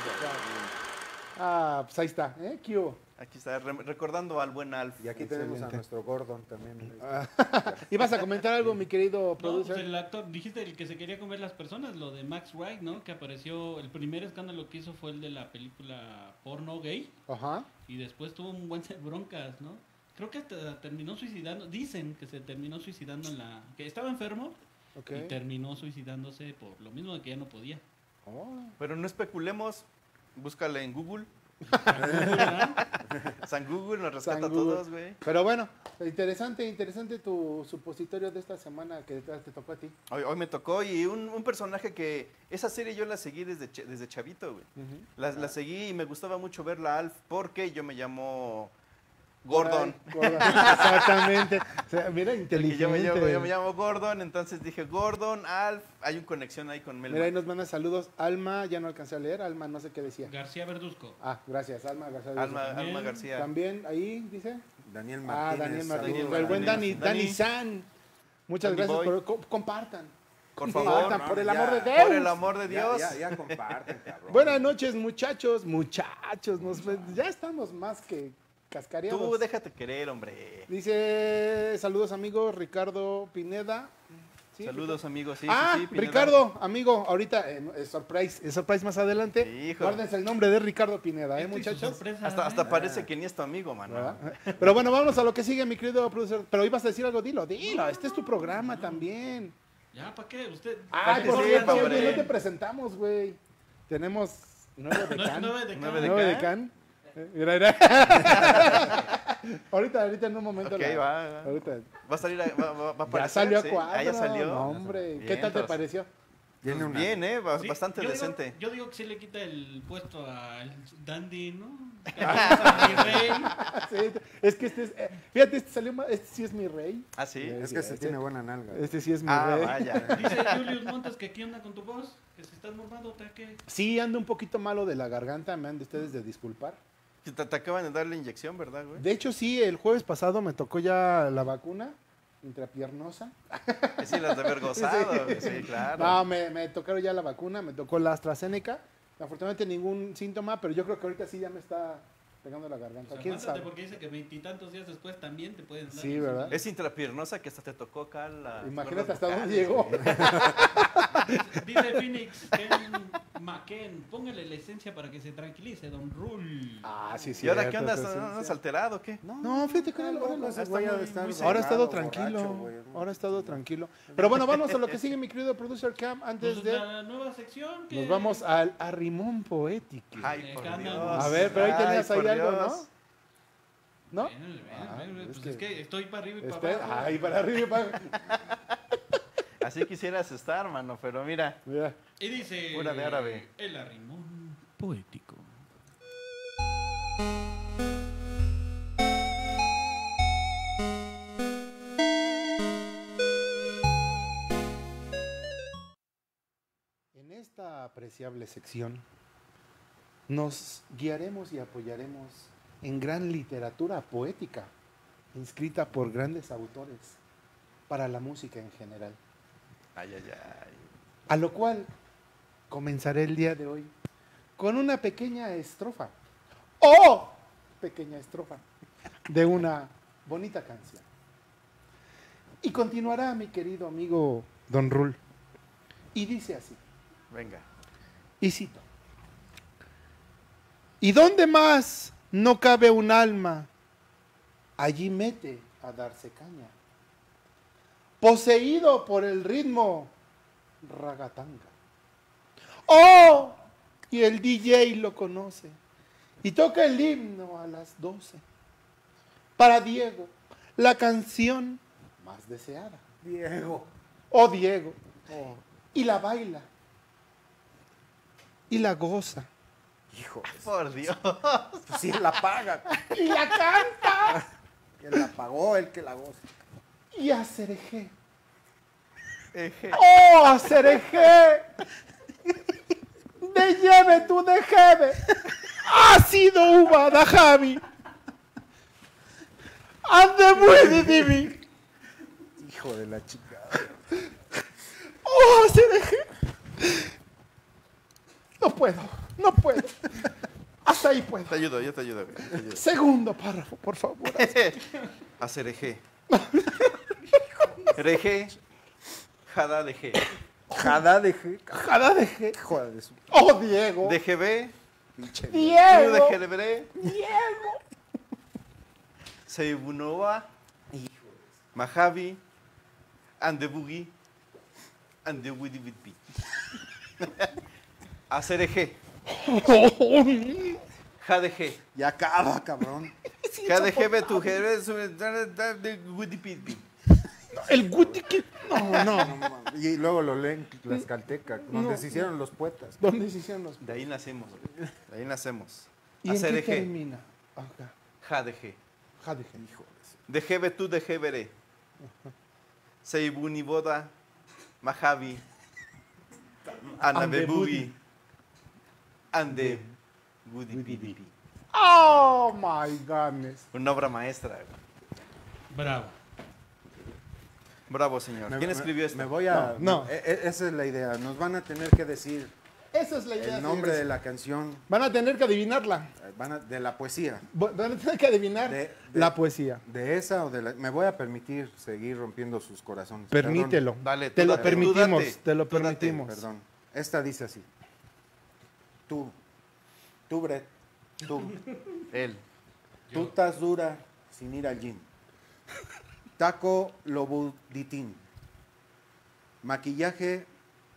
papá. Pues ahí está, ¿eh? ¿Qué hubo? Aquí está, recordando al buen Alf. Y aquí tenemos a nuestro Gordon también. ¿Ibas a comentar algo, mi querido No, producer? pues el actor, dijiste el que se quería comer las personas, lo de Max Wright, ¿no? Que apareció, el primer escándalo que hizo fue el de la película porno gay. Ajá. Y después tuvo un buen set de broncas, ¿no? Creo que hasta terminó suicidando, dicen que se terminó suicidando que estaba enfermo y terminó suicidándose por lo mismo de que ya no podía. Pero no especulemos, búscale en Google. San Google nos rescata a todos, güey. Pero bueno, interesante tu supositorio de esta semana que te tocó a ti. Hoy me tocó y un personaje que esa serie yo la seguí desde chavito, güey. La seguí y me gustaba mucho verla, Alf, porque yo me llamo Gordon. Exactamente. O sea, mira, inteligente. Yo me llamo Gordon, entonces dije Gordon, Alf, hay una conexión ahí con Melma. Mira, ahí nos manda saludos. Alma, ya no alcancé a leer. Alma, no sé qué decía. García Verduzco. Gracias. Alma García. Alma García. También ahí dice. Daniel Martínez. Daniel Martínez. Saludos, El buen Dani. Dani San. Muchas Danny gracias. Boy. Pero compartan. Por favor, Por el ya, amor de Dios. por el amor de Dios. Ya comparten, cabrón. Buenas noches, muchachos. Ya estamos más que cascareados. Tú déjate querer, hombre. Dice, saludos amigos, Ricardo Pineda. ¿Sí? Saludos, amigos. Sí, Sí, Pineda. Ricardo, amigo, ahorita es surprise más adelante. Sí, hijo. Guárdense el nombre de Ricardo Pineda, Esto y su muchachos. sorpresa, Hasta parece que ni es tu amigo, mano. ¿Verdad? Pero bueno, vamos a lo que sigue, mi querido producer. Pero ibas a decir algo, dilo, este es tu programa también. Ya, ¿para qué? Usted. Ay, que por sí, cierto, hombre. no te presentamos, güey. Tenemos 9 de can. 9 de Nueve de 9 de can. can. Mira. ahorita en un momento. Ok, va. Ahorita. Va a salir, va a Ya aparecer. salió a ¿sí? cuadro. Ya salió. No, hombre. ¿Qué Bien, tal te entonces. pareció? Pues Tiene una- bien, Sí, bastante yo decente. Yo digo que sí le quita el puesto al Dandy, ¿no? A mi rey. Sí, es que fíjate, este sí es mi rey. Ah, sí. Es que se tiene buena nalga. Este sí es mi Ah, rey. vaya. Dice Julius Montes que qué onda con tu voz, que si estás mormado, ¿qué? Sí, ando un poquito malo de la garganta, me han de ustedes de disculpar. Te acaban de dar la inyección, ¿verdad, güey? De hecho, sí, el jueves pasado me tocó ya la vacuna intrapiernosa. Sí, las de haber gozado. Sí, claro. No, me tocaron ya la vacuna, me tocó la AstraZeneca. Afortunadamente ningún síntoma, pero yo creo que ahorita sí ya me está pegando la garganta. O sea, ¿Quién aguántate, sabe? porque dice que 20 y tantos días después también te pueden dar. Sí, ¿verdad? Es intrapiernosa que hasta te tocó acá la. Imagínate hasta dónde vocales, llegó. güey. Dice Phoenix, Ken McKen, póngale la esencia para que se tranquilice, Don Rule. Sí, sí. ¿Y ahora qué andas? ¿Andas alterado o qué? No, fíjate que ahora ha estado tranquilo. borracho, güey, ¿no? Ahora ha estado tranquilo. Pero bueno, vamos a lo que sigue, mi querido producer Cam. Antes Pues de. la nueva sección que... Nos vamos al arrimón poético. Ay, por Acá Dios. andamos. A ver, pero ahí tenías Ay, ahí por algo, Dios. ¿no? ¿No? Pues es que estoy para arriba y Este, para abajo. Ahí para arriba y para Así quisieras estar, mano, pero mira. Mira. Y dice... Pura de árabe. El arrimón poético. En esta apreciable sección nos guiaremos y apoyaremos en gran literatura poética, inscrita por grandes autores para la música en general. Ay, ay, ay. A lo cual comenzaré el día de hoy con una pequeña estrofa. ¡Oh! Pequeña estrofa de una bonita canción. Y continuará mi querido amigo Don Rul. Y dice así. Venga. Y cito. ¿Y dónde más no cabe un alma? Allí mete a darse caña. Poseído por el ritmo ragatanga. ¡Oh! Y el DJ lo conoce. Y toca el himno a las 12. Para Diego, la canción más deseada. Diego. Oh, Diego. Y la baila. Y la goza. Hijo. Por Dios. Pues sí, la paga. Y la canta. Quien la pagó, el que la goza. Y a Cereje. Eje. ¡Oh, a Cereje! De lleve tú de jeve. Ha sido uva da Javi. Ande muy divi. Hijo de la chica. puedo. Hasta ahí puedo. Te ayudo, yo te ayudo. Güey. Segundo párrafo, por favor. Hacer eje. Reje. Jada de G. Jada de G. Jada de G. Joder, de su Oh, Diego. DGB. pinche. Tú Diego. de Gelebre. Diego. Seibunova. Mahavi. And the Boogie. And the Woody with B. Hacer eje. JDG. Ya acaba, cabrón. JDG, tu de Woody Pitby. El Guti que... No. No mames. Y luego lo leen las caltecas, donde se hicieron los poetas. ¿Dónde se hicieron los... De ahí nacemos. Güey. De ahí nacemos. ¿Y en qué ACDG. termina? Acá. JDG. Jade. Hijo DGB tú DGBRE. Seibuniboda. Mahavi. Anabebugi. Ande. Woody Pitby. Oh, my goodness. Una obra maestra. Güey. Bravo. Bravo, señor. ¿Quién escribió esto? Me voy a... No. Esa es la idea. Nos van a tener que decir Esa es la idea. el nombre señores. de la canción, Van a tener que adivinarla. de la poesía. Van a tener que adivinar la poesía. De esa o de la... Me voy a permitir seguir rompiendo sus corazones. Permítelo. Dale, te tú lo date, permitimos. tú date, Te lo tú date. permitimos. Perdón. Esta dice así. Tú, Brett, tú Él. estás dura sin ir al gym. Taco lobuditín. Maquillaje.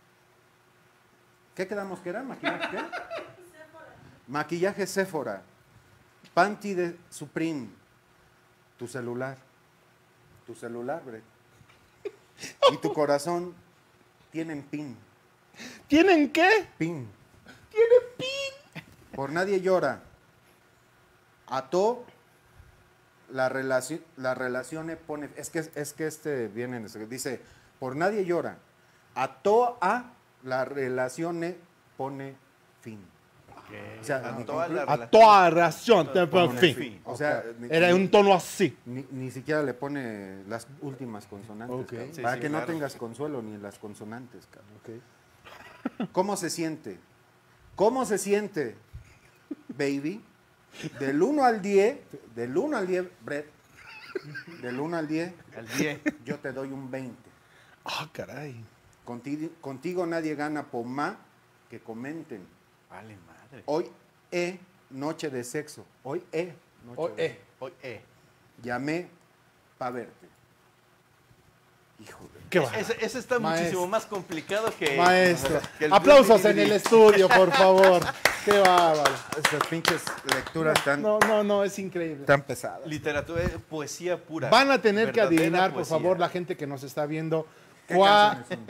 ¿Qué quedamos que era? ¿Maquillaje qué? Maquillaje Sephora. Panty de Supreme. Tu celular. Tu celular, Brett. Y tu corazón tienen pin. ¿Tienen qué? Pin. Tiene pin. Por nadie llora. Ató la relación pone. Es que este viene en este, dice, por nadie llora. Ató a la relación pone fin. O sea, A ni toda la A relación. toda razón. te pone pone fin. fin. O sea, Era un tono así. ni siquiera le pone las últimas consonantes, Ok. cabrón, Sí, para sí, que no claro. tengas consuelo ni en las consonantes, cabrón. ¿Cómo se siente? ¿Cómo se siente, baby? Del 1 al 10, Brett, del 1 al 10, Al 10. yo te doy un 20. Ah, caray. Contigo nadie gana por más que comenten. Vale, madre. Hoy noche de sexo. Hoy noche de sexo. Hoy, Llamé para verte. Hijo de... Qué va. Ese está Maestro. muchísimo más complicado que... Maestro. que el Aplausos Blue en el DVD. estudio, por favor. Qué bárbaro. Estas pinches lecturas tan, No, es increíble. tan pesadas. Literatura, poesía pura. Van a tener que Verdadera adivinar, por poesía. favor, la gente que nos está viendo, ¿Qué canciones son?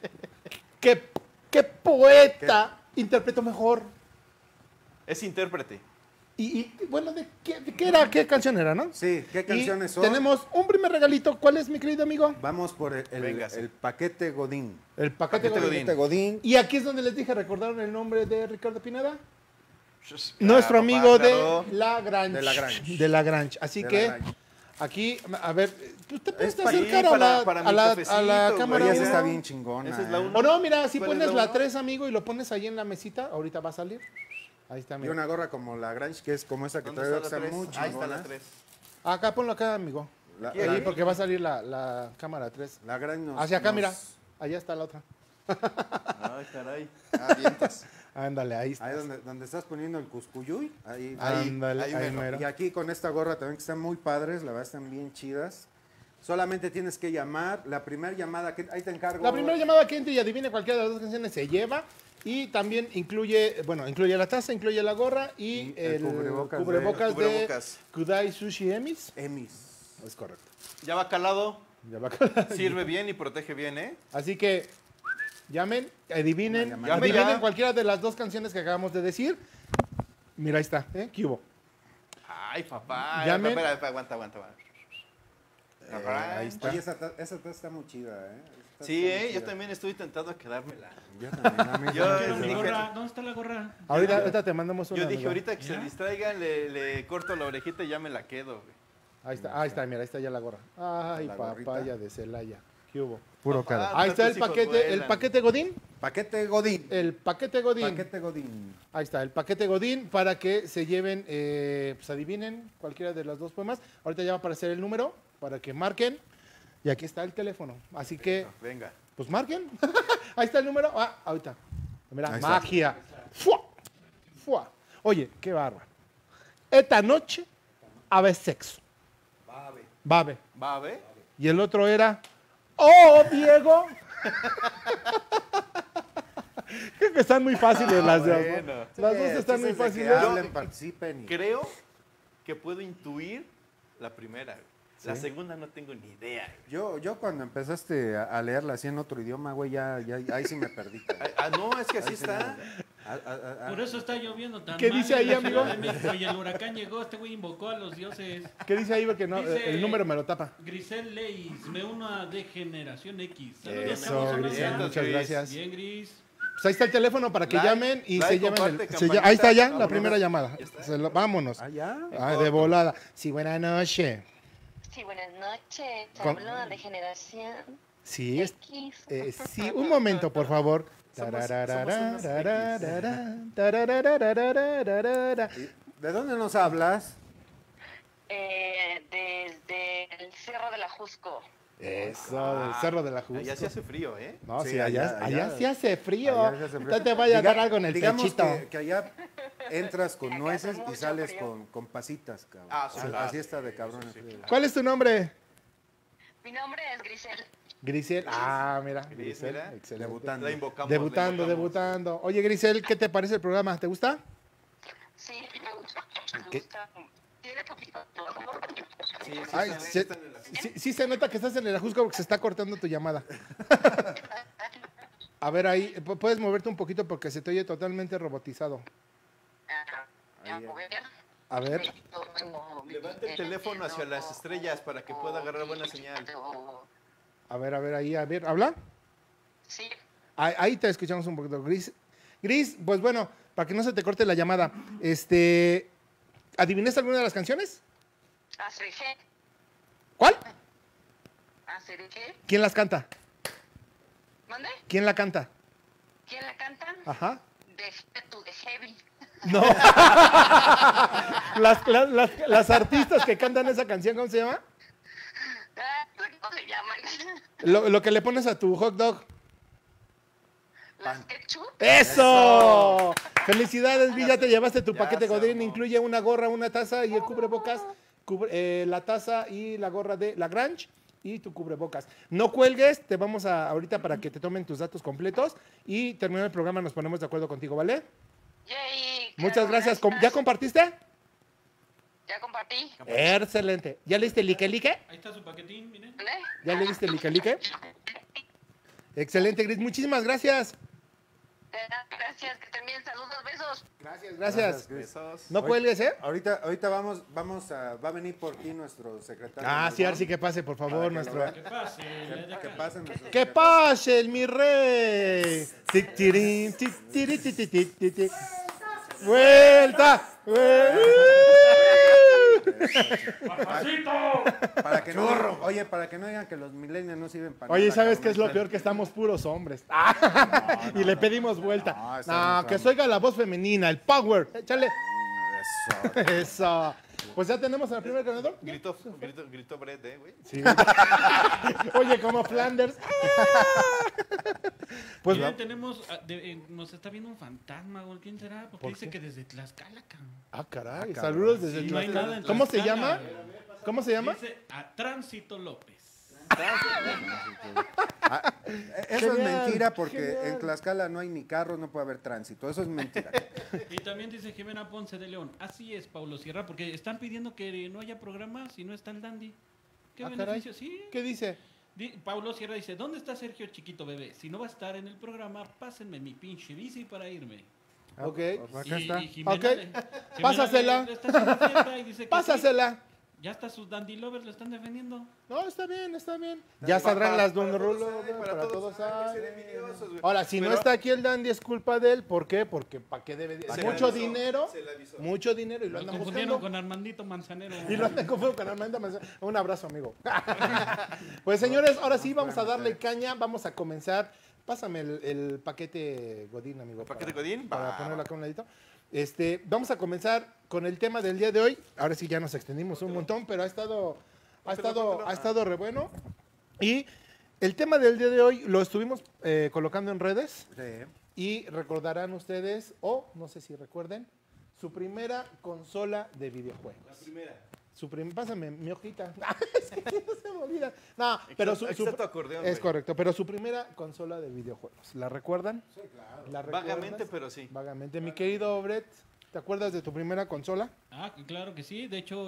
qué poeta interpretó mejor. Es intérprete. Y bueno, ¿de qué era? ¿Qué canción era, no? Sí, ¿qué Y canciones son? tenemos un primer regalito. ¿Cuál es, mi querido amigo? Vamos por Véngase. el paquete Godín. El paquete Paquete Godín. Paquete Godín. Y aquí es donde les dije, ¿recordaron el nombre de Ricardo Pineda? Claro, Nuestro papá, amigo claro. de Lagrange. De Lagrange. De Lagrange. Así De que, Lagrange. aquí, a ver, ¿tú te puedes para- acercar sí, a la, para mi a la cafecito, cámara? Oye, esa uno? está bien chingona. Esa es la uno. O no, mira, si ¿Cuál es pones la la uno? 3, amigo, y lo pones ahí en la mesita, ahorita va a salir. Ahí está, Y mira. una gorra como la Grange, que es como esa que ¿Dónde traigo, está que la está 3? muy Ahí está chingona. la 3. Acá, ponlo acá, amigo. La, Ahí, la- porque va a salir la cámara 3. la Grange nos... Hacia acá, nos- mira. Allá está la otra. Ay, caray. Ah, vientos. Ándale, ahí está. Ahí donde estás poniendo el cuscuyuy, ahí. Ándale, ahí ahí mero. mero. Y aquí con esta gorra también que están muy padres, la verdad están bien chidas. Solamente tienes que llamar, la primera llamada, que ahí te encargo. La primera llamada que entre y adivine cualquiera de las dos canciones se lleva. Y también incluye la taza, incluye la gorra y Y el el cubrebocas de- Cubrebocas. Kudai Sushi Emis. Emis. Es correcto. Ya va calado. Ya va con- Sirve bien y protege bien, ¿eh? Así que llamen, adivinen, Una llamada. adivinen Llame ya. cualquiera de las dos canciones que acabamos de decir. Mira, ahí está, ¿eh? ¿Qué hubo? Ay, papá. Llamen. Espera, aguanta. Ahí está. Oye, esa taza está muy chida, ¿eh? Esa Sí, está muy yo chida. también estoy tentado a quedármela. Yo también, a mí Yo- también. Quiero mi dije- gorra. ¿Dónde está la gorra? Ahorita te mandamos una. Yo dije, amigo. ahorita que se ¿Ya? distraigan, le corto la orejita y ya me la quedo, güey. Ahí está, mira, ahí está ya la gorra. Ay, La gorrita. papaya de Celaya. ¿Qué hubo? Puro Papá, cara. Ahí está el tus hijos paquete, vuelan. Godín. Paquete Godín. El paquete Godín. Paquete Godín. Ahí está, el paquete Godín para que se lleven, pues adivinen cualquiera de las dos poemas. Ahorita ya va a aparecer el número para que marquen. Y aquí está el teléfono. Así que, Venga. pues marquen. Ahí está el número. Ah, ahorita. Mira, Ahí está. magia. ¡Fua! ¡Fua! Oye, qué bárbaro. Esta noche, a ver sexo. Babe. ¿Va a ver? Y el otro era, ¡oh, Diego! Creo que están muy fáciles las dos. ¿no? bueno. Las dos están muy Entonces, de que fáciles. hablen, participen. Creo que puedo intuir la primera. Güey. La segunda no tengo ni idea. Güey. Yo cuando empezaste a leerla así en otro idioma, güey, ya ahí sí me perdí. cabrón. No, es que así Ahí sí está. Por eso está lloviendo tan ¿Qué mal dice en ahí, la amigo? Ciudad de México. Y el huracán llegó, este güey invocó a los dioses. ¿Qué dice ahí? Porque no, Dice- el número me lo tapa. Grisel Leis, me uno a de Generación X. Saludos, Eso, chavos, Grisel, hola. muchas Gris. gracias. Bien, Gris. Pues ahí está el teléfono para que Like, llamen y like, se llamen. comparte, Ahí campanita, está ya la vámonos. primera llamada. Ya está. Vámonos. ¿Ah, ya? Ah, de volada. Sí, buena noche. Sí, buenas noches. Con- Hablo de Generación Sí, X. sí, un momento, por favor. Somos ¿De dónde nos hablas? Desde el Cerro de la Jusco. Eso, del Cerro de la Jusco. Allá sí hace frío, ¿eh? No, Sí, sí, allá allá sí hace frío. Allá se hace frío. No te vaya a dar algo en el Digamos pechito. que allá entras con Acá nueces hace y mucho sales frío. con pasitas, cabrón. Ah, sí, claro. Así está de cabrón. el frío. ¿Cuál es tu nombre? Mi nombre es Grisel. Grisel. Ah, mira. Gris, Grisel. mira. Excelente. Debutando. La invocamos. Debutando, la invocamos. debutando. Oye, Grisel, ¿qué te parece el programa? ¿Te gusta? Sí, me gusta. Me ¿Qué? gusta. Tiene poquito. Sí, sí, Ay, sí, se- están en la- sí se nota que estás en el ajusco porque se está cortando tu llamada. A ver, ahí, puedes moverte un poquito porque se te oye totalmente robotizado. A ver. Levanta el teléfono hacia las estrellas para que pueda agarrar buena señal. A ver, ahí, a ver, ¿habla? Sí. Ahí te escuchamos un poquito. Gris, pues bueno, para que no se te corte la llamada, ¿adivinaste alguna de las canciones? Acerejé. ¿Cuál? Acerejé. ¿Quién las canta? ¿Mande? ¿Quién la canta? ¿Quién la canta? Ajá. De Heavy. No. las artistas que cantan esa canción, ¿cómo se llama? ¿Cómo se llaman? Lo que le pones a tu hot dog. Las Ketchup. ¡Eso! Felicidades, Vi, ya te llevaste tu Ya paquete se Godín. armó. Incluye una gorra, una taza y el cubrebocas. La taza y la gorra de Lagrange y tu cubrebocas. No cuelgues, te vamos a ahorita para que te tomen tus datos completos y terminando el programa nos ponemos de acuerdo contigo, ¿vale? Yay, Muchas gracias. ¿Ya compartiste? Ya compartí. Excelente. ¿Ya le diste like? Ahí está su paquetín, miren. ¿Vale? ¿Ya le diste like? Excelente, Gris. Muchísimas gracias. Gracias, que también saludos, besos. Gracias. Gris. Besos. No cuelgues, ¿eh? Ahorita va a venir por ti nuestro secretario. Ah, sí, ahora Nalgón, sí que pase, por favor, para que nuestro. lo vea. Que pase. la de Que acá. pasen nuestros ¡Que pase el mi rey! Tic, tirín, tic, tiri, ti, ti, ti, ti, ti. ¡Vuelta! ¡Papacito! Para que no digan que los millennials no sirven para Oye, nada, ¿sabes cabrón. qué es lo peor? Que estamos puros hombres. Y le pedimos vuelta. No, está No, bien, que está se oiga la voz femenina, el power. Échale. Eso. Eso. Pues ya tenemos al primer ganador. Gritó Brett, güey. Sí. Oye, como Flanders. Pues Miren, tenemos, nos está viendo un fantasma, güey. ¿Quién será? Porque ¿Por dice qué? que desde Tlaxcala, cabrón. Ah, caray. cabrón. Saludos desde Sí, no hay nada Tlaxcala. en ¿Cómo se Tlaxcala, llama? güey. ¿Cómo se llama? Dice a Tránsito López. Eso es Genial, mentira porque genial. en Tlaxcala no hay ni carros, no puede haber tránsito. Eso es mentira. Y también dice Jimena Ponce de León. Así es, Paulo Sierra, porque están pidiendo que no haya programa si no está el Dandy. ¿Qué Ah, caray. beneficio? Sí. ¿Qué dice? Paulo Sierra dice, ¿dónde está Sergio Chiquito Bebé? Si no va a estar en el programa, pásenme mi pinche bici para irme. Ok. Pues acá está. Y Jimena Ok. Jimena Pásasela. le está haciendo fiesta y dice que Pásasela. sí, ya hasta sus Dandy Lovers lo están defendiendo. No, está bien, está bien. Ya saldrán las Don Rulo, para todos hay. Ahora, si no Pero- está aquí el Dandy es culpa de él. ¿Por qué? Porque ¿para qué debe? Se le Mucho avisó, dinero, se le avisó. mucho dinero y lo Lo andan confundieron buscando. con Armandito Manzanero. Y lo andan confundiendo con Armando Manzanero. Un abrazo, amigo. Pues señores, ahora sí vamos a darle caña. Vamos a comenzar Pásame el paquete Godín, amigo. ¿Paquete Godín? Para ponerlo acá a un ladito. Vamos a comenzar con el tema del día de hoy. Ahora sí ya nos extendimos un montón, pero ha estado re bueno. Y el tema del día de hoy lo estuvimos colocando en redes. Sí. Y recordarán ustedes, o no sé si recuerden, su primera consola de videojuegos. La primera. Pásame mi hojita. Es que no se me olvida. No, pero tu acordeón, es güey. correcto, pero su primera consola de videojuegos. ¿La recuerdan? Sí, claro. ¿La recuerdas? Vagamente, pero sí. Vagamente. Mi querido Brett, ¿te acuerdas de tu primera consola? Ah, claro que sí. De hecho,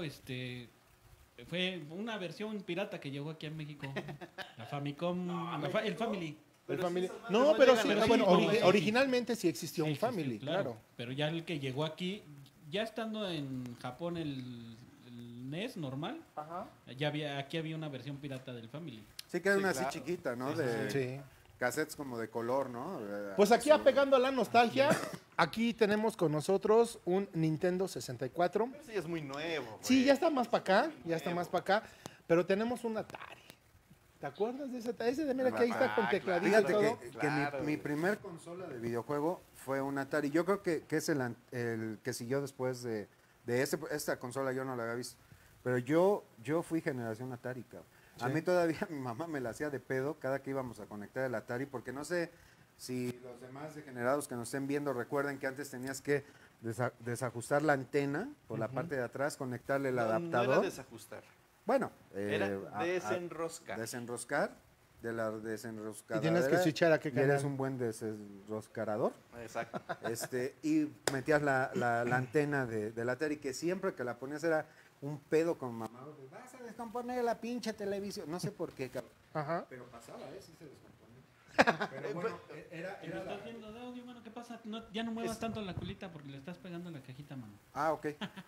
fue una versión pirata que llegó aquí a México. La Famicom, el Family. El Family. sí, No, pero sí, pero bueno, sí, sí. originalmente sí existió Sí, un sí, sí, Family, claro. Pero ya el que llegó aquí, ya estando en Japón el NES normal, Ajá. aquí había una versión pirata del Family. Sí, que era una claro. así chiquita, ¿no? Sí, De Sí. cassettes como de color, ¿no? Pues aquí Azul. apegando a la nostalgia, aquí tenemos con nosotros un Nintendo 64. Ese ya es muy nuevo, güey. Sí, ya está más para acá, pero tenemos un Atari. ¿Te acuerdas de ese Atari? Ese de mira que ahí está con tecladito y Fíjate todo. que Claro, mi güey. primer consola de videojuego fue un Atari. Yo creo que es el que siguió después de esta consola, yo no la había visto. Pero yo fui generación Atari, cabrón. A mí todavía mi mamá me la hacía de pedo cada que íbamos a conectar el Atari, porque no sé si los demás degenerados que nos estén viendo recuerden que antes tenías que desajustar la antena por la parte de atrás, conectarle el No adaptador. era desajustar. Bueno, Era a- desenroscar. desenroscar de la desenroscadora. Y tienes que switchar a qué y eres canal. un buen desenroscarador. Exacto. Y metías la antena de la Atari, que siempre que la ponías era un pedo con mamá. Vas a descomponer la pinche televisión. No sé por qué, cabrón. Ajá. Pero pasaba, sí se descomponía. Pero bueno, era ¿Me estás viendo de audio, mano? ¿Qué pasa? Ya no muevas tanto la culita porque le estás pegando la cajita, mano. Ah, ok.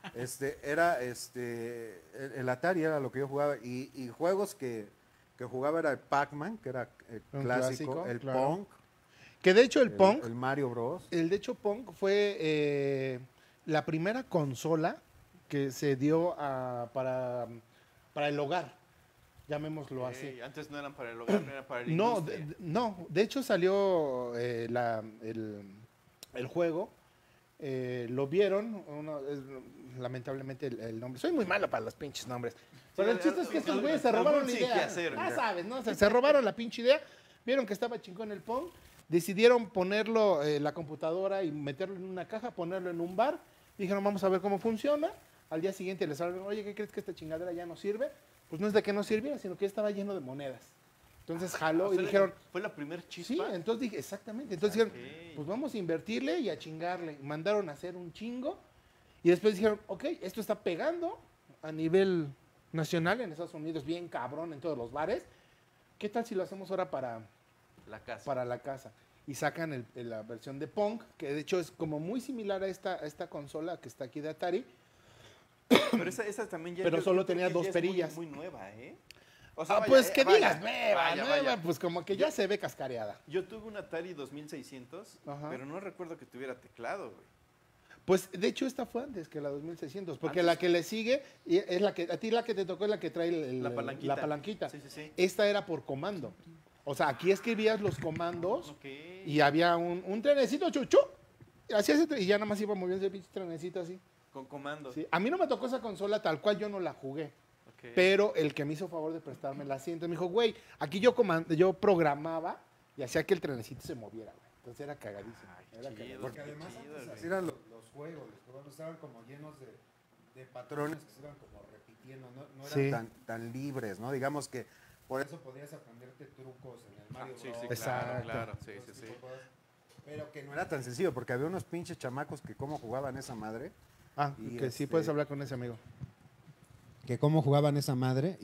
El Atari era lo que yo jugaba. Y juegos que jugaba era el Pac-Man, que era el Un clásico, clásico, el claro. Pong. Que de hecho el Pong, El Mario Bros. Pong fue la primera consola que se dio para el hogar, llamémoslo así. Ey, antes no eran para el hogar, eran para el No, de hecho salió el juego, lo vieron, lamentablemente el nombre, soy muy malo para los pinches nombres, pero el chiste es que estos güeyes se robaron la sí, idea, qué hacer, ya. sabes, ¿no? Se robaron la pinche idea, vieron que estaba chingón el Pong, decidieron ponerlo la computadora y meterlo en una caja, ponerlo en un bar, dijeron vamos a ver cómo funciona, al día siguiente les hablaron, oye, ¿qué crees que esta chingadera ya no sirve? Pues no es de que no sirviera, sino que ya estaba lleno de monedas. Entonces jaló y dijeron, ¿Fue la primer chispa? sí, entonces dije, exactamente. Entonces dijeron, Ok. pues vamos a invertirle y a chingarle. Mandaron a hacer un chingo y después dijeron, ok, esto está pegando a nivel nacional en Estados Unidos, bien cabrón en todos los bares. ¿Qué tal si lo hacemos ahora para la casa? Y sacan la versión de Pong, que de hecho es como muy similar a esta consola que está aquí de Atari. Pero esa también ya... Pero solo creo tenía que dos ya es perillas. muy nueva, ¿eh? O Ah, vaya, pues que vaya, digas, nueva, vaya, nueva, vaya. pues como que ya se ve cascareada. Yo tuve un Atari 2600, Ajá. pero no recuerdo que tuviera teclado, güey. Pues de hecho esta fue antes que la 2600, porque Antes. la que le sigue es la que a ti la que te tocó es la que trae La palanquita. la palanquita. Sí, sí, sí. Esta era por comando. O sea, aquí escribías los comandos Ok. y había un trenecito chuchu. Hacías y ya nada más iba moviendo ese pinche trenecito así. Con comandos. Sí. A mí no me tocó esa consola tal cual, yo no la jugué. Ok. Pero el que me hizo favor de prestarme la asiento me dijo, güey, aquí yo programaba y hacía que el trenecito se moviera, güey. Entonces era cagadísimo. Ay, Era chido. cagadísimo. Porque Qué además chido, antes güey. así eran los juegos, los juegos estaban como llenos de patrones que se iban como repitiendo, no eran Sí. tan libres, ¿no? Digamos que por eso podías aprenderte trucos en el Mario Sí, Bros. sí, Exacto. claro, sí, todo sí, ese sí. tipo de cosas. Pero que no era tan sencillo, porque había unos pinches chamacos que cómo jugaban esa madre. Ah, Y que sí puedes hablar con ese amigo. Que cómo jugaban esa madre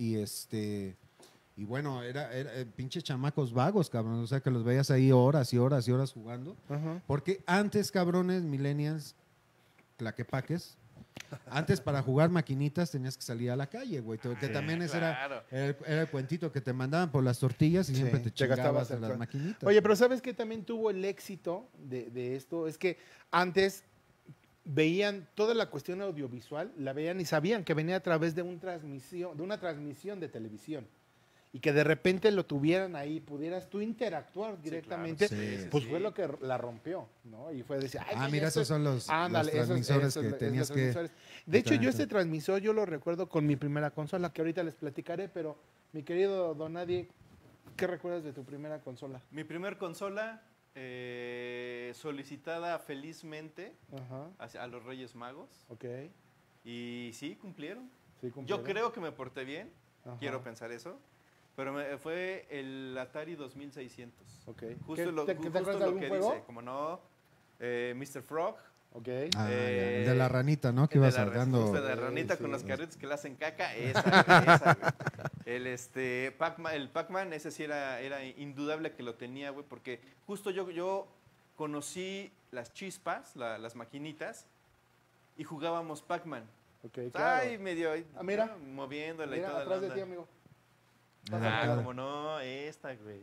y bueno, era pinches chamacos vagos, cabrón, o sea que los veías ahí horas y horas y horas jugando. Ajá. Porque antes, cabrones, millennials, claquepaques, antes para jugar maquinitas tenías que salir a la calle, güey. Que también ese claro. era el cuentito que te mandaban por las tortillas y Sí, siempre te te gastabas chingabas a el las cuento. maquinitas. Oye, pero ¿sabes qué también tuvo el éxito de esto? Es que antes veían toda la cuestión audiovisual, la veían y sabían que venía a través de una transmisión de televisión. y que de repente lo tuvieran ahí, pudieras tú interactuar directamente, pues fue lo que la rompió, ¿no? Y fue decir, ay, mira, esos son los transmisores que tenías que... De hecho, yo este transmisor yo lo recuerdo con mi primera consola, que ahorita les platicaré, pero mi querido Don Nadie, ¿qué recuerdas de tu primera consola? Mi primer consola, solicitada felizmente a los Reyes Magos. Ok. Y sí, cumplieron. ¿Cumplieron? Yo creo que me porté bien, quiero pensar eso. Pero fue el Atari 2600. Okay. Justo lo ¿Te que juego? dice, como no, Mr. Frog. Okay. El de la ranita, ¿no? Que iba saltando. De la ranita con los carritos que le hacen caca, esa, güey. El Pac-Man, ese sí era indudable que lo tenía, güey, porque justo yo conocí las chispas, las maquinitas, y jugábamos Pac-Man. Okay, claro. Ay, medio mira, moviéndola mira, y toda atrás la de ti, amigo. Como no, esta, güey.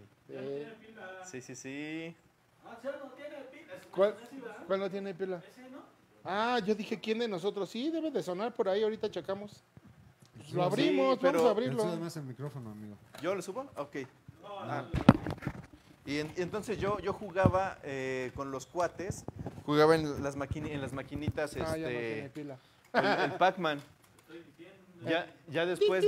Sí. No tiene pila. ¿Cuál no tiene pila? ¿Ese no? Ah, yo dije, ¿quién de nosotros? Sí, debe de sonar por ahí, ahorita checamos. Pues lo abrimos, vamos a abrirlo. Sube más el micrófono, amigo. ¿Yo lo subo? Ok. Y entonces yo jugaba con los cuates, jugaba en las maquinitas ya no tiene pila. el Pac-Man. Ya después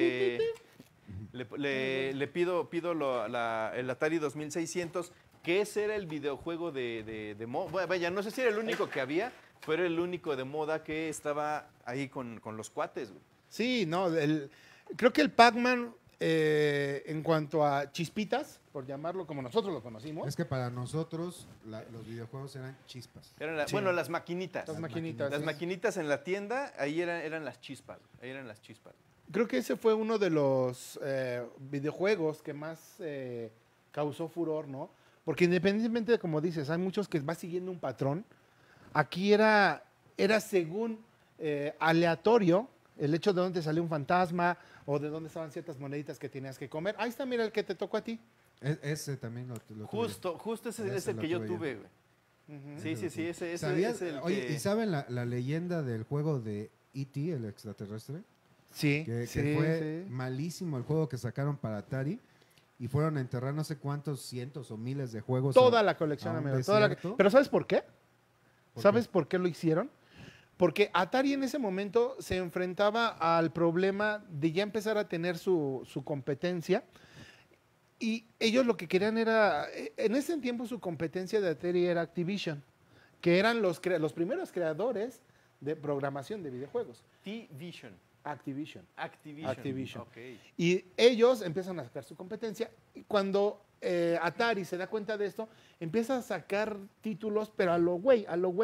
le pido el Atari 2600, que ese era el videojuego de moda. Vaya, no sé si era el único que había, pero era el único de moda que estaba ahí con los cuates, güey. Sí, no, creo que el Pac-Man, en cuanto a chispitas, por llamarlo como nosotros lo conocimos. Es que para nosotros los videojuegos eran chispas. Bueno, las maquinitas. Las maquinitas. Las maquinitas en la tienda, ahí eran las chispas. Ahí eran las chispas. Creo que ese fue uno de los videojuegos que más causó furor, ¿no? Porque independientemente de, como dices, hay muchos que va siguiendo un patrón. Aquí era según aleatorio el hecho de dónde salió un fantasma o de dónde estaban ciertas moneditas que tenías que comer. Ahí está, mira el que te tocó a ti. Ese también lo tuve. Justo ese es el que yo tuve, güey. Sí, ese es el Oye, que... ¿y saben la leyenda del juego de E.T., el extraterrestre? Sí. Que fue malísimo el juego que sacaron para Atari. Y fueron a enterrar no sé cuántos cientos o miles de juegos. Toda la colección, amigo. Pero ¿sabes por qué? ¿Sabes por qué lo hicieron? Porque Atari en ese momento se enfrentaba al problema de ya empezar a tener su competencia. Y ellos lo que querían era, en ese tiempo su competencia de Atari era Activision, que eran los primeros creadores de programación de videojuegos. Activision. Okay. Y ellos empiezan a sacar su competencia. Y cuando Atari se da cuenta de esto, empieza a sacar títulos, pero a lo güey.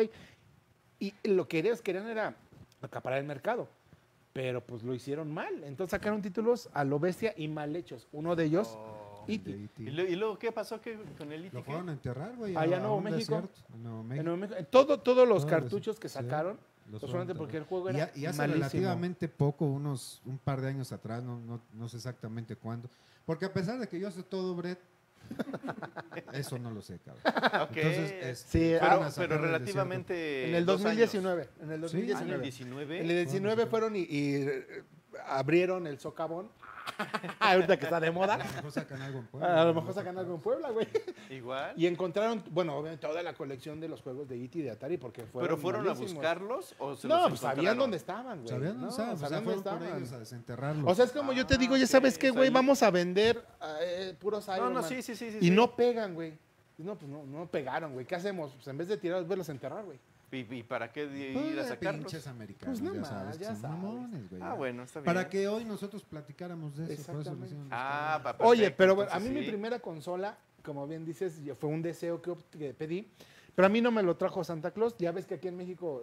Y lo que ellos querían era acaparar el mercado. Pero pues lo hicieron mal. Entonces sacaron títulos a lo bestia y mal hechos. Uno de ellos, E.T. ¿Y luego qué pasó con el E.T.? Lo fueron a enterrar, güey. Allá en Nuevo México. En Nuevo México. Todos los cartuchos que sacaron, solamente porque el juego era y hace malísimo. Relativamente poco, un par de años atrás, no sé exactamente cuándo. Porque a pesar de que yo sé todo, Brett, eso no lo sé, cabrón. Okay. Entonces, sí, pero relativamente... En el 2019. En el 2019. En el 19 fueron y abrieron el socavón. Ahorita que está de moda. A lo mejor sacan algo en Puebla. A lo mejor sacan algo en Puebla, güey. Igual. Y encontraron, bueno, obviamente toda la colección de los juegos de E.T. y de Atari, porque ¿Pero fueron malísimos. a buscarlos o se No, los pues sabían dónde estaban, güey. Sabían dónde estaban. Sabían dónde Fueron por estaban. ellos a desenterrarlos. O sea, es como yo te digo, ya sabes qué, güey, vamos a vender puros Iron Man. Sí. Y no pegan, güey. No, pues no pegaron, güey. ¿Qué hacemos? Pues en vez de tirarlos, verlos enterrar, güey. ¿Y para qué ir a sacarlos? Pinches americanos, Pues no ya sabes. ya sabes. Mamones, güey. Bueno, está bien. Para que hoy nosotros platicáramos de eso. Por eso lo hicieron. Perfecto. Oye, pero bueno, a Entonces, mí mi primera consola, como bien dices, fue un deseo que pedí, pero a mí no me lo trajo Santa Claus. Ya ves que aquí en México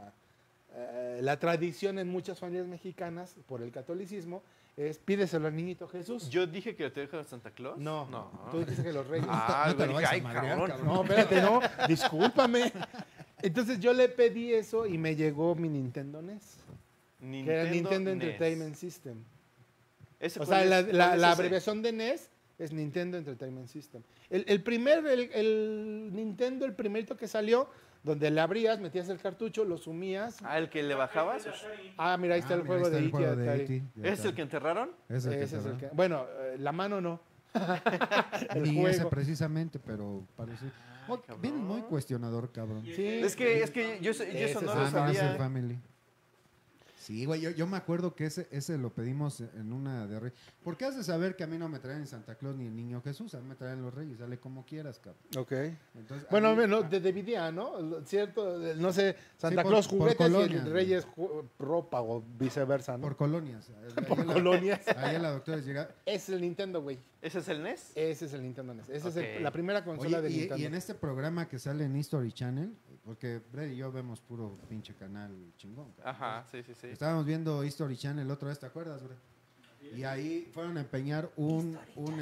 la tradición en muchas familias mexicanas, por el catolicismo, es pídeselo al niñito Jesús. ¿Yo dije que te dejo Santa Claus? No, tú dijiste que los reyes. No te lo vayas a ay, madrear, cabrón. No, espérate, no, discúlpame. Entonces yo le pedí eso y me llegó mi Nintendo NES, que era Nintendo Entertainment System. O sea, la abreviación de NES es Nintendo Entertainment System. El Nintendo, el primerito que salió, donde le abrías, metías el cartucho, lo sumías. Ah, ¿el que le bajabas? Ah, mira, ahí está el juego de E.T. Atari. ¿Es el que enterraron? Ese es el que... Bueno, la mano no. El Ni ese precisamente, pero parece... Viene muy cuestionador, cabrón. Sí. Es que yo eso no lo sabía. Es el Family. Sí, güey, yo me acuerdo que ese lo pedimos en una de Reyes. ¿Por qué has de saber que a mí no me traen en Santa Claus ni el Niño Jesús? A mí me traen los Reyes, sale como quieras, cabrón. Ok. Entonces, bueno, de dividía, ¿no? ¿Cierto? No sé, Santa Claus juguetes y el Reyes ropa o viceversa, ¿no? Por colonias. Por colonias. Ahí la doctora llega. Es el Nintendo, güey. ¿Ese es el NES? Ese es el Nintendo NES. Esa es la primera consola de Nintendo. Y en este programa que sale en History Channel, porque Brad y yo vemos puro pinche canal chingón. Cabrón. Ajá, sí. Estábamos viendo History Channel otra vez, ¿te acuerdas, Brad? Y ahí fueron a empeñar un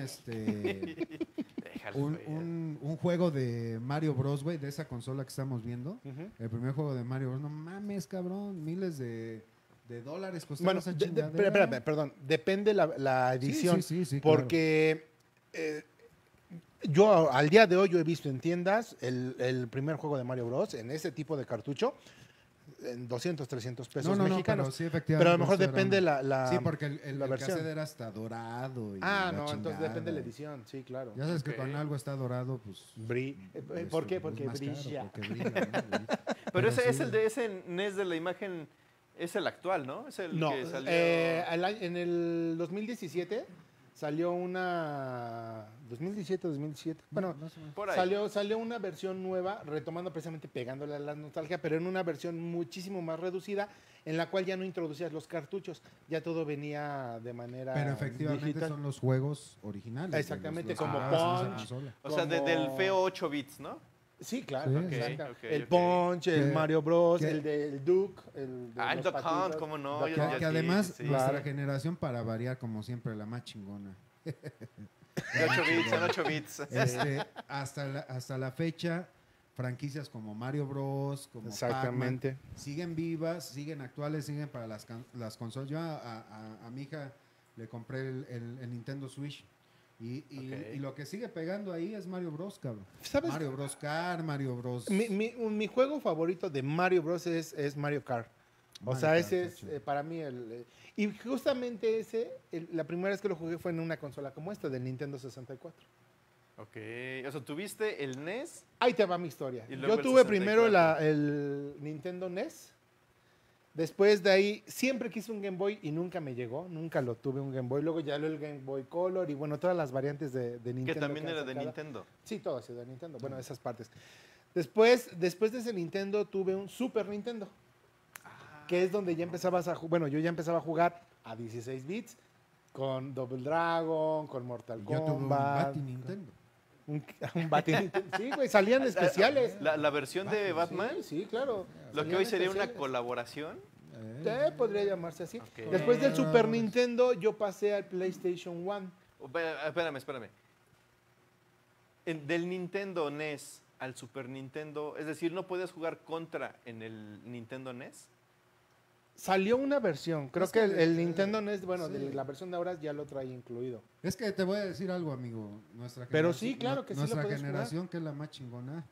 juego de Mario Bros, güey, de esa consola que estamos viendo. El primer juego de Mario Bros. No mames, cabrón, miles de dólares costaba esa chingadera. Espérame, perdón. Depende la edición. Sí, porque yo al día de hoy yo he visto en tiendas el primer juego de Mario Bros. En ese tipo de cartucho en 200, 300 pesos mexicanos. Pero, sí, efectivamente, pero a lo mejor depende la sí, porque el versión. cassette era hasta dorado. Entonces depende de la edición, sí, claro. Ya sabes que cuando algo está dorado, pues... ¿Por qué? Porque brilla. Porque brilla, ¿no? Pero ese es el de ese NES de la imagen, es el actual, ¿no? Es el que salió... en el 2017 salió una... 2017. Bueno, salió una versión nueva, retomando precisamente, pegándole a la nostalgia, pero en una versión muchísimo más reducida, en la cual ya no introducías los cartuchos, ya todo venía de manera Pero efectivamente digital. Son los juegos originales. Exactamente, como Punch. O sea, del feo 8 bits, ¿no? Sí, claro. El Punch, el Mario Bros, el del Duke. El Duck Hunt, ¿cómo no? Que además, nuestra generación, para variar, como siempre, la más chingona. De 8 bits, son 8 bits. Hasta la fecha, franquicias como Mario Bros, como Exactamente. Pac-Man, siguen vivas, siguen actuales, siguen para las consolas. Yo a mi hija le compré el Nintendo Switch y lo que sigue pegando ahí es Mario Bros, cabrón. ¿Sabes? Mario Bros Kart, Mario Bros... Mi juego favorito de Mario Bros es Mario Kart. O sea, ese es para mí y justamente la primera vez que lo jugué fue en una consola como esta, del Nintendo 64. Ok, o sea, ¿tuviste el NES? Ahí te va mi historia. Yo tuve primero el Nintendo NES. Después de ahí, siempre quise un Game Boy y nunca me llegó. Nunca lo tuve un Game Boy. Luego ya el Game Boy Color y bueno, todas las variantes de Nintendo. Que también era de Nintendo. Sí, todo ha sido de Nintendo. Bueno, esas partes. Después de ese Nintendo tuve un Super Nintendo. Que es donde ya empezabas yo ya empezaba a jugar a 16 bits con Double Dragon, con Mortal Kombat. Yo tuve un Bati Nintendo. Un Bati Nintendo. Sí, güey, salían especiales. ¿La versión de Batman? Sí, claro. Lo que hoy sería una colaboración. Podría llamarse así. Okay. Después del Super Nintendo, yo pasé al PlayStation 1. Espérame. Del Nintendo NES al Super Nintendo, es decir, ¿no podías jugar Contra en el Nintendo NES? Salió una versión, creo que el Nintendo NES, la versión de ahora ya lo trae incluido. Es que te voy a decir algo, amigo. Pero sí, claro que sí lo nuestra puedes generación, jugar. Que es la más chingona.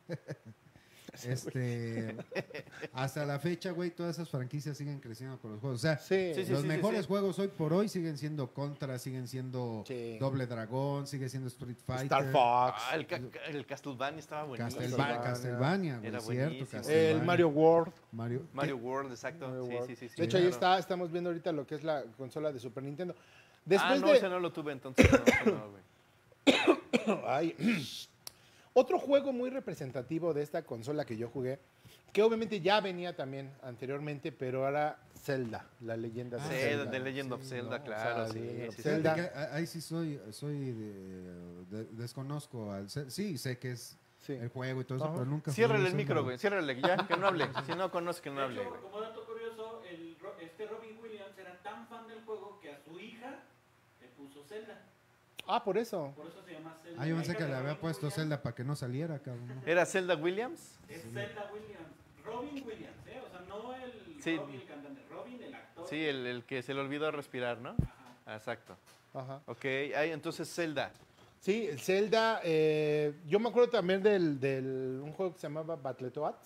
Hasta la fecha, güey, todas esas franquicias siguen creciendo con los juegos. O sea, los mejores juegos hoy por hoy siguen siendo Contra, siguen siendo Doble Dragón, sigue siendo Street Fighter. Star Fox. El Castlevania estaba buenísimo. Castlevania, güey, era cierto. El Mario World. Mario World, exacto. Sí. De hecho, ahí estamos viendo ahorita lo que es la consola de Super Nintendo. Ese no lo tuve entonces. No, güey. Ay. Otro juego muy representativo de esta consola que yo jugué, que obviamente ya venía también anteriormente, pero ahora Zelda, la leyenda de Zelda. The Legend of Zelda, claro. Zelda. Ahí sí soy desconozco. Sí, sé que es el juego y todo eso, pero nunca... Ciérrale el micro, güey, ciérrale, ya, que no hable. Si no conoce, que no hable. Como dato curioso, Robin Williams era tan fan del juego que a su hija le puso Zelda. Por eso. Por eso se llama Zelda. Yo pensé que le había puesto Zelda para que no saliera, cabrón. ¿Era Zelda Williams? Es Zelda Williams. Robin Williams, o sea, no el Robin el cantante, Robin el actor. Sí, el que se le olvidó respirar, ¿no? Ajá. Exacto. Ajá. Ok, entonces Zelda. Sí, el Zelda, yo me acuerdo también del un juego que se llamaba Battletoads,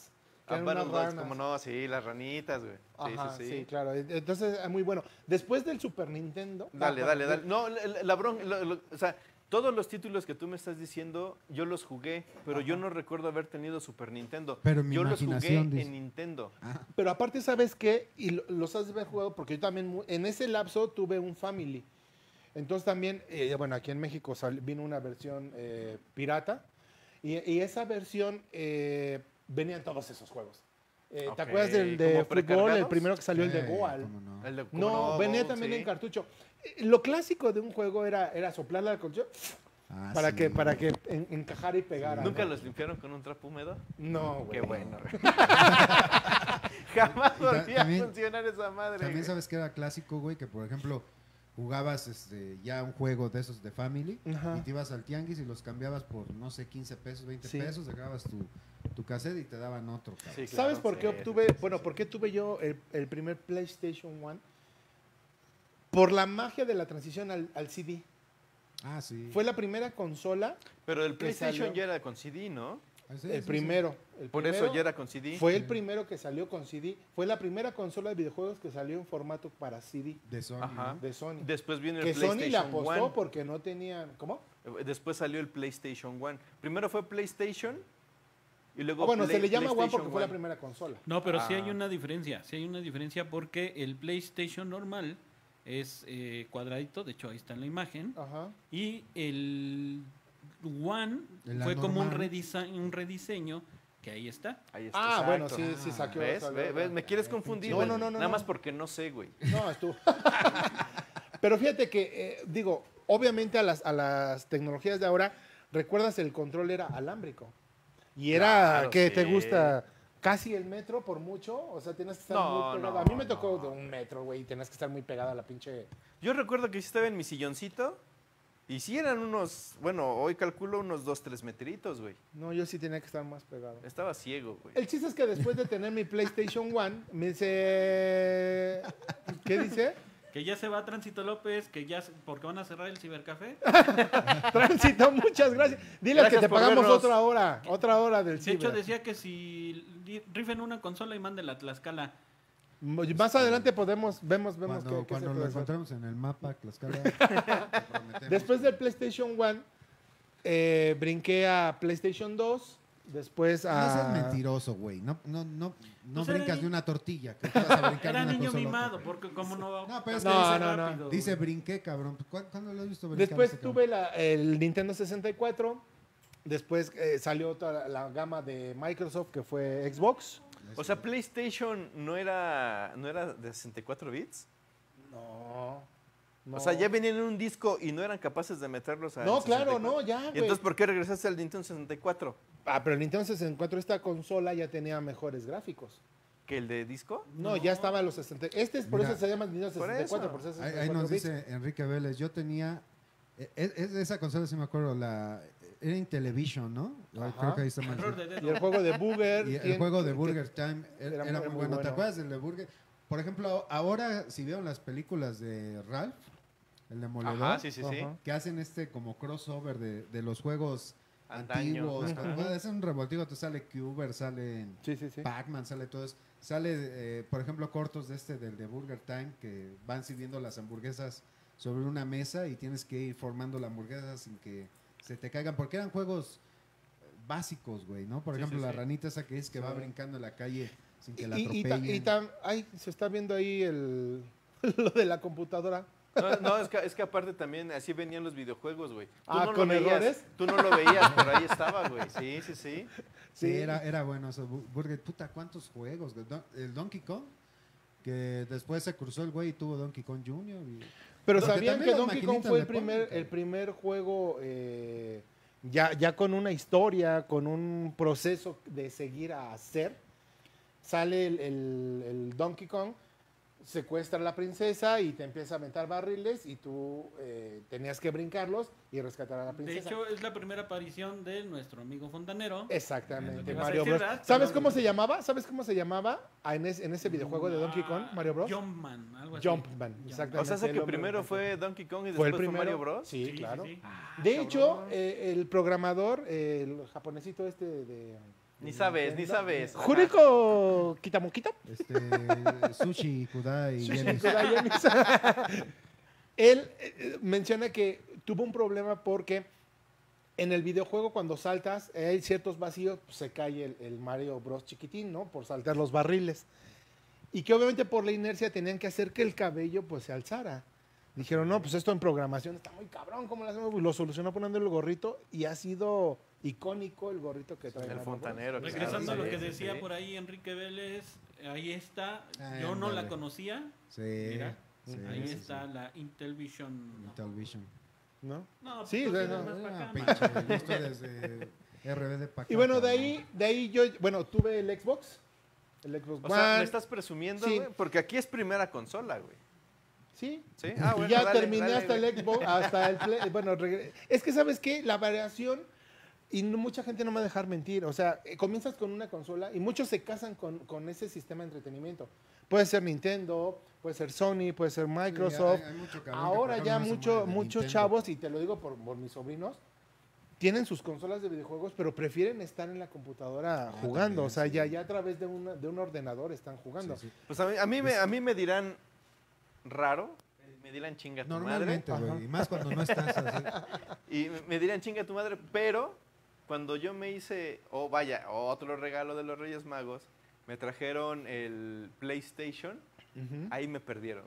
Que eran Battle unas Dogs, ranas. como no, sí, las ranitas, güey. Sí, Ajá, sí, sí, sí. claro. Entonces, muy bueno. Después del Super Nintendo. Dale. No, o sea, todos los títulos que tú me estás diciendo, yo los jugué, pero yo no recuerdo haber tenido Super Nintendo. Pero mi yo los jugué imaginación dice. en Nintendo. Pero aparte, ¿sabes qué? Y los has de haber jugado porque yo también, en ese lapso, tuve un Family. Entonces también, bueno, aquí en México vino una versión pirata. Y esa versión venían todos esos juegos. Ok, ¿Te acuerdas del de ¿como fútbol? El precargados? primero que salió, el de Goal. ¿Cómo no? El de- No, venía también sí. en cartucho. Lo clásico de un juego era soplarle al colchón Ah, para sí. que encajara y pegara. ¿Nunca ¿no? los limpiaron con un trapo húmedo? No, güey. Qué bueno. Jamás volvía a también- funcionar esa madre. También güey. sabes que era clásico, güey, que por ejemplo jugabas ya un juego de esos de Family Ajá. y te ibas al tianguis y los cambiabas por, no sé, 15 pesos, 20 Sí. pesos, sacabas tu cassette y te daban otro, cabrón. Sí, claro, ¿Sabes por qué sí, obtuve, sí, sí, bueno, sí. por qué tuve yo el primer PlayStation 1? Por la magia de la transición al CD. Ah, sí. Fue la primera consola, Pero el que PlayStation salió. ya era con CD, ¿no? Ah, sí, el sí, primero. Por eso ya era con CD. Fue el primero que salió con CD. Fue la primera consola de videojuegos que salió en formato para CD sí. De Sony. Ajá. ¿no? de Sony. Después viene el Que Sony le PlayStation apostó 1. porque no tenían... ¿Cómo? Después salió el PlayStation 1. Primero fue PlayStation y luego Bueno, se le llama One PlayStation porque fue la 1. primera consola. No, pero sí hay Ah. una diferencia. Sí hay una diferencia porque el PlayStation normal es cuadradito, de hecho ahí está en la imagen. Ajá. Y el One La fue como un normal. rediseño que ahí está. Ahí está, Ah, bueno, exacto. sí saqueó. ¿Ves? salió- ¿Ves? ¿Me quieres confundir? No, güey? no, Nada más porque no sé, güey. No, estuvo. Pero fíjate que, digo, obviamente a las tecnologías de ahora, recuerdas el control era alámbrico. Y era, Claro, ¿qué sí. te gusta? Casi el metro por mucho. O sea, tienes que estar No, muy pegado. no, A mí me no. tocó de un metro, güey, y tenías que estar muy pegada a la pinche... Yo recuerdo que sí estaba en mi silloncito y sí eran unos, bueno, hoy calculo unos 2-3 metritos, güey. No, yo sí tenía que estar más pegado. Estaba ciego, güey. El chiste es que después de tener mi PlayStation 1, me dice... ¿Qué dice? Que ya se va Tránsito López, que ya porque van a cerrar el cibercafé. Tránsito, muchas gracias. Dile Gracias que te por pagamos vernos. otra hora del De hecho ciber. decía que si rifen una consola y manden la Tlaxcala. Más adelante vemos Cuando, qué se cuando lo puede hacer. encontremos en el mapa, Tlaxcala, te prometemos. Después del PlayStation 1, brinqué a PlayStation 2, después No a... seas mentiroso, güey. No Pues era brincas ni- de una tortilla. Que te vas a brincar de Era una niño consola a otra, mimado, güey. porque como no... No, pero es que dice no, no. rápido. Dice brinqué, cabrón. ¿Cuándo lo has visto brincar? Después ese cabrón? tuve el Nintendo 64, después salió toda la gama de Microsoft que fue Xbox. O sea, PlayStation no era de 64 bits. No. O sea, ya venían en un disco y no eran capaces de meterlos a No, claro, no, ya, ¿Y güey. entonces por qué regresaste al Nintendo 64? Pero el Nintendo 64, esta consola ya tenía mejores gráficos. ¿Que el de disco? No, ya estaba los 60. Este es por Mira, eso se llama Nintendo por 64. eso. Por eso es Ahí 64 nos bits. dice Enrique Vélez, yo tenía, esa consola sí me acuerdo, era Intellivision, ¿no? Ajá. Creo que ahí está mal. Error de Y dedo. el juego de Burger. Y el juego de Burger Time era era muy muy bueno. ¿Te bueno. acuerdas del de Burger? Por ejemplo, ahora si vieron las películas de Ralph, el demoledor, Ajá, sí, sí, sí. Ajá. que hacen como crossover de los juegos Antaño. antiguos. Ajá. Es un revoltivo, te sale Cuber, sale Sí, sí, sí. Pac-Man, sale todo eso. Sale, por ejemplo, cortos del de Burger Time que van sirviendo las hamburguesas sobre una mesa y tienes que ir formando la hamburguesa sin que se te caigan, porque eran juegos básicos, güey, ¿no? Por Sí, ejemplo, sí, la sí. ranita esa que es que va Sí. brincando en la calle sin que la Y atropellen. ay, se está viendo ahí lo de la computadora. No, es que aparte también así venían los videojuegos, güey. Tú Ah, no lo ¿con veías, errores? Tú no lo veías, pero ahí estaba, güey. Sí, sí, sí. Sí, Sí. era bueno eso. Burger, puta, ¿cuántos juegos? güey? El Donkey Kong, que después se cruzó el güey y tuvo Donkey Kong Jr. Pero Porque ¿sabían también que las Donkey Kong maquinitas fue le ponen, cabrón. el primer juego ya con una historia, con un proceso de seguir a hacer? Sale el Donkey Kong, secuestra a la princesa y te empieza a aventar barriles y tú tenías que brincarlos y rescatar a la De princesa. hecho, es la primera aparición de nuestro amigo fontanero. Exactamente, Vas a Mario decir, Bros. ¿verdad? ¿Sabes Perdón. cómo se llamaba? ¿Sabes cómo se llamaba en ese videojuego de Donkey Kong, Mario Bros? Jumpman, algo así. Jumpman, exactamente. O sea, hace el que hombre primero del fue Donkey Kong y Fue después el fue primero. Mario Bros. Sí, Sí, claro. sí, sí. De hecho, el programador, el japonesito este de Ni sabes. Jurico Kitamoquito. Sushi, Kudai y Sushi, Yenis. Kudai, Yenis. Él menciona que tuvo un problema porque en el videojuego cuando saltas hay ciertos vacíos, pues, se cae el Mario Bros chiquitín, ¿no? Por saltar los barriles. Y que obviamente por la inercia tenían que hacer que el cabello pues se alzara. Dijeron, no, pues esto en programación está muy cabrón, ¿cómo lo hacemos? Y lo solucionó poniendo el gorrito y ha sido icónico el gorrito que trae. El fontanero. Regresando a lo que decía por ahí Enrique Vélez, ahí está, yo no la conocía. Sí. Mira, ahí sí, está la Intellivision. Intellivision. ¿No? No, Sí, pues, no. más para acá, Pinche, esto desde RBD para acá. Y bueno, de ahí yo, bueno, tuve el Xbox. El Xbox O One. sea, ¿me estás presumiendo, Sí. güey? Porque aquí es primera consola, güey. Sí. ¿Sí? Ah, bueno, y ya dale, terminé dale, hasta güey. el Xbox, hasta el Play. Bueno, es que, ¿sabes qué? La variación, y mucha gente no me va a dejar mentir, o sea, comienzas con una consola y muchos se casan con ese sistema de entretenimiento. Puede ser Nintendo, puede ser Sony, puede ser Microsoft. Sí, hay mucho cabrón que Ahora por ya ejemplo no se mueve de muchos Nintendo. chavos, y te lo digo por mis sobrinos, tienen sus consolas de videojuegos, pero prefieren estar en la computadora jugando. también, O sea, sí. ya a través de un ordenador están jugando. Sí, sí. Pues a mí me dirán raro, me dirán chinga tu madre. Normalmente, güey. Y más cuando no estás así. Y me dirán chinga tu madre, pero cuando yo me hice, otro regalo de los Reyes Magos, me trajeron el PlayStation, Ujú. ahí me perdieron.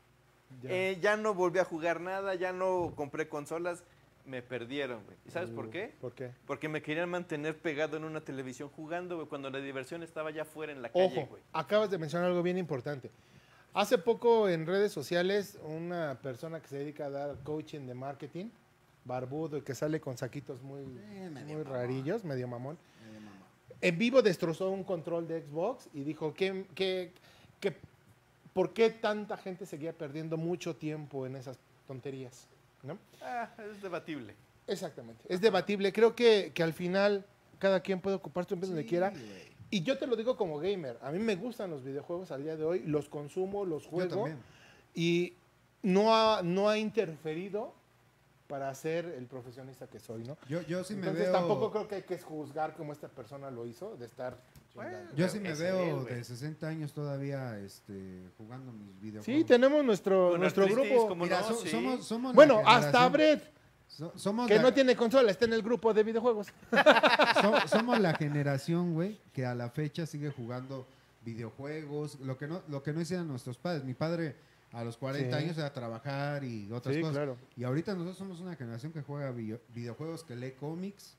Ya. Ya no volví a jugar nada, ya no compré consolas, me perdieron, güey. ¿Y sabes por qué? ¿Por qué? Porque me querían mantener pegado en una televisión jugando, güey, cuando la diversión estaba ya fuera en la calle, Ojo, güey. acabas de mencionar algo bien importante. Hace poco en redes sociales, una persona que se dedica a dar coaching de marketing, barbudo y que sale con saquitos muy rarillos, medio mamón, en vivo destrozó un control de Xbox y dijo que ¿por qué tanta gente seguía perdiendo mucho tiempo en esas tonterías? ¿No? Es debatible. Exactamente, es debatible. Creo que al final cada quien puede ocupar su tiempo donde quiera. Y yo te lo digo como gamer, a mí me gustan los videojuegos al día de hoy, los consumo, los Yo juego también. y no ha interferido para ser el profesionista que soy, ¿no? Yo sí me Entonces veo. tampoco creo que hay que juzgar como esta persona lo hizo, de estar chingando. Yo sí me Es veo él, güey. de 60 años todavía jugando mis videojuegos. Sí, tenemos nuestro Con nuestro artritis, grupo. como Mira, no, sí. somos la Bueno, hasta generación- Brett, somos que la- no tiene consola, está en el grupo de videojuegos. somos la generación, güey, que a la fecha sigue jugando videojuegos, lo que no hicieron nuestros padres. Mi padre a los 40 Sí. años era trabajar y otras Sí, cosas. claro. Y ahorita nosotros somos una generación que juega videojuegos, que lee cómics,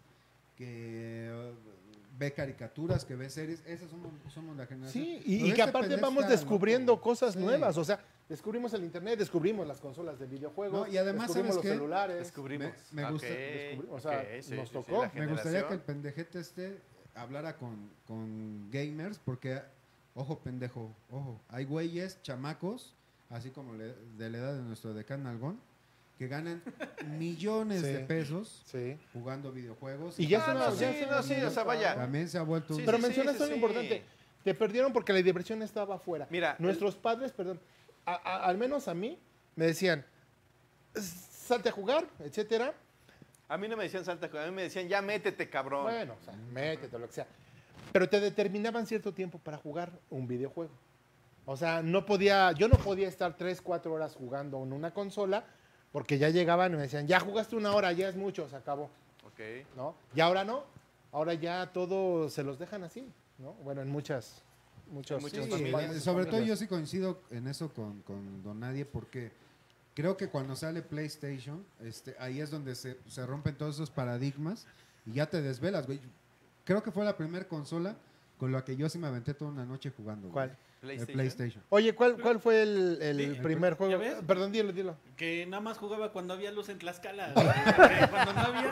que ve caricaturas, que ve series. Esas somos la generación. Sí, Lo y de que este aparte pendejo vamos está descubriendo loco. cosas Sí. nuevas, o sea, descubrimos el internet, descubrimos las consolas de videojuegos, No, y además, descubrimos ¿sabes los qué? celulares. Descubrimos. Me gusta- o sea, nos tocó. la Me gustaría generación. que el pendejete hablara con gamers, porque, ojo pendejo, ojo, hay güeyes, chamacos, así como de la edad de nuestro decán Algón, que ganan millones Sí. de pesos Sí. jugando videojuegos. Y ya es una- no, sí, ya es una- no, sí, o sea, vaya. También se ha vuelto un... Sí, Pero sí, mencionas sí, algo sí. importante. Te perdieron porque la diversión estaba afuera. Mira, Nuestros padres, perdón, al menos a mí, me decían, salte a jugar, etcétera. A mí no me decían Santa Cruz, a mí me decían, ya métete, cabrón. Bueno, o sea, métete, lo que sea. Pero te determinaban cierto tiempo para jugar un videojuego. O sea, yo no podía estar 3, 4 horas jugando en una consola porque ya llegaban y me decían, ya jugaste 1 hora, ya es mucho, se acabó, Ok. ¿no? Y ahora no, ahora ya todo se los dejan así, ¿no? Bueno, en muchos Sí, familias. sobre todo yo sí coincido en eso con Don Nadie, porque creo que cuando sale PlayStation, ahí es donde se rompen todos esos paradigmas y ya te desvelas, güey. Creo que fue la primera consola con la que yo sí me aventé toda una noche jugando. güey. ¿Cuál? El PlayStation. Oye, ¿cuál fue el Sí. primer juego? ¿Ya ves? Perdón, dilo. Que nada más jugaba cuando había luz en Tlaxcala. Porque cuando no había.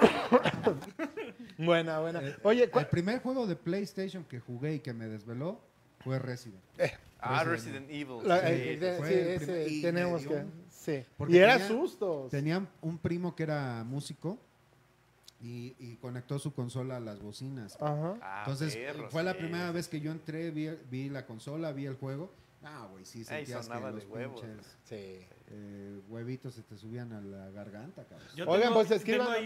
Buena. El Oye, ¿cuál? primer juego de PlayStation que jugué y que me desveló fue Resident. Resident Evil. La- sí. fue sí, el ese primer- y tenemos me que... dio- Sí. Porque Y era tenía- sustos. Tenía un primo que era músico y conectó su consola a las bocinas. Ajá. Ah, Entonces perro, fue la sí, primera sí, vez que yo entré, vi la consola, vi el juego Ah, güey, sí, Ahí sentías que sonaba los de huevos. pinches Sí. huevitos se te subían a la garganta, cabrón. Yo Oigan, tengo, pues, escriban- tengo ahí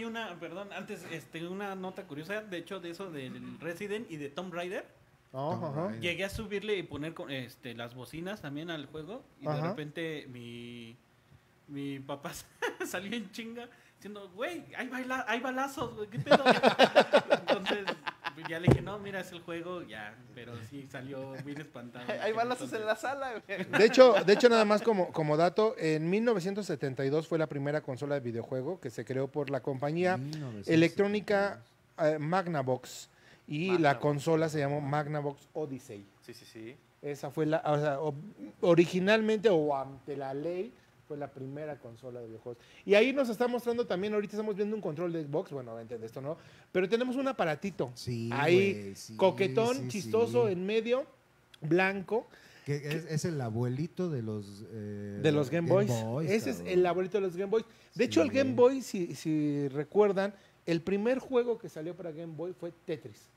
una nota curiosa, de hecho, de eso del Resident y de Tomb Raider. Ajá. Llegué a subirle y poner las bocinas también al juego y de Ajá. repente mi papá salió en chinga diciendo, güey, hay balazos, güey, ¿qué pedo? Entonces ya le dije, no, mira, es el juego, ya, pero sí salió bien espantado. Hay balazos en la sala, güey. De hecho, nada más como dato, en 1972 fue la primera consola de videojuego que se creó por la compañía 1972. electrónica Magnavox y la Magnavox. consola se llamó Magnavox Odyssey. Sí. Esa fue originalmente o ante la ley fue la primera consola de videojuegos. Y ahí nos está mostrando también, ahorita estamos viendo un control de Xbox, bueno, obviamente de esto no, pero tenemos un aparatito. Sí, ahí, güey, sí, coquetón, sí, chistoso, sí. en medio, blanco, Que es el abuelito de los... de los Game Boys. Ese es cabrón. el abuelito de los Game Boys. De hecho, el Sí. Game Boy, si recuerdan, el primer juego que salió para Game Boy fue Tetris.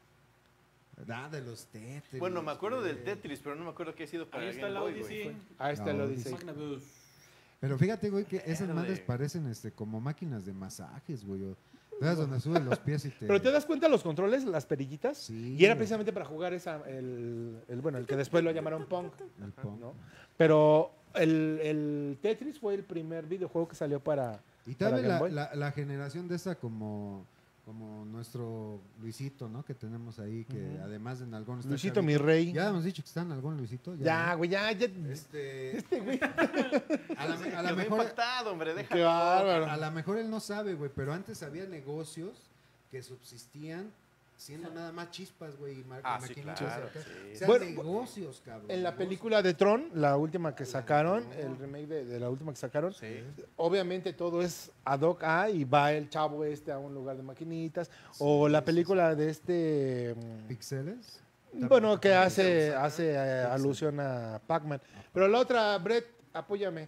De los Tetris. Bueno, me acuerdo del güey. Tetris, pero no me acuerdo qué ha sido para Ahí el está Game la Boy, Odyssey. güey. Ahí está el No, Odyssey. Magnavox. Pero fíjate, güey, que esas Verde. madres parecen como máquinas de masajes, güey. ¿Sabes donde suben los pies y te... Pero te das cuenta los controles, las perillitas, Sí, y era güey. precisamente para jugar el que después lo llamaron Pong, El pong. ¿no? Pero el Tetris fue el primer videojuego que salió para Y para tal vez Game Boy. la generación de esa como nuestro Luisito, ¿no? Que tenemos ahí, que Ujú. además en algún... Luisito, mi rey. Ya hemos dicho que está en algún Luisito. Ya, ¿no? güey, ya. Este güey. a la Quedó mejor... impactado, hombre, Qué déjalo. bárbaro. A lo mejor él no sabe, güey, pero antes había negocios que subsistían siendo nada más chispas, güey, y Sí, maquinitas claro, acá. sí. O sea, Bueno, negocios, cabrón. En la negocios. película de Tron, la última que sacaron, el remake de la última que sacaron, Sí. obviamente todo es ad hoc a y va el chavo a un lugar de maquinitas. O la película de ¿Pixeles? bueno, que hace alusión a Pac-Man. Pero la otra, Brett, apóyame.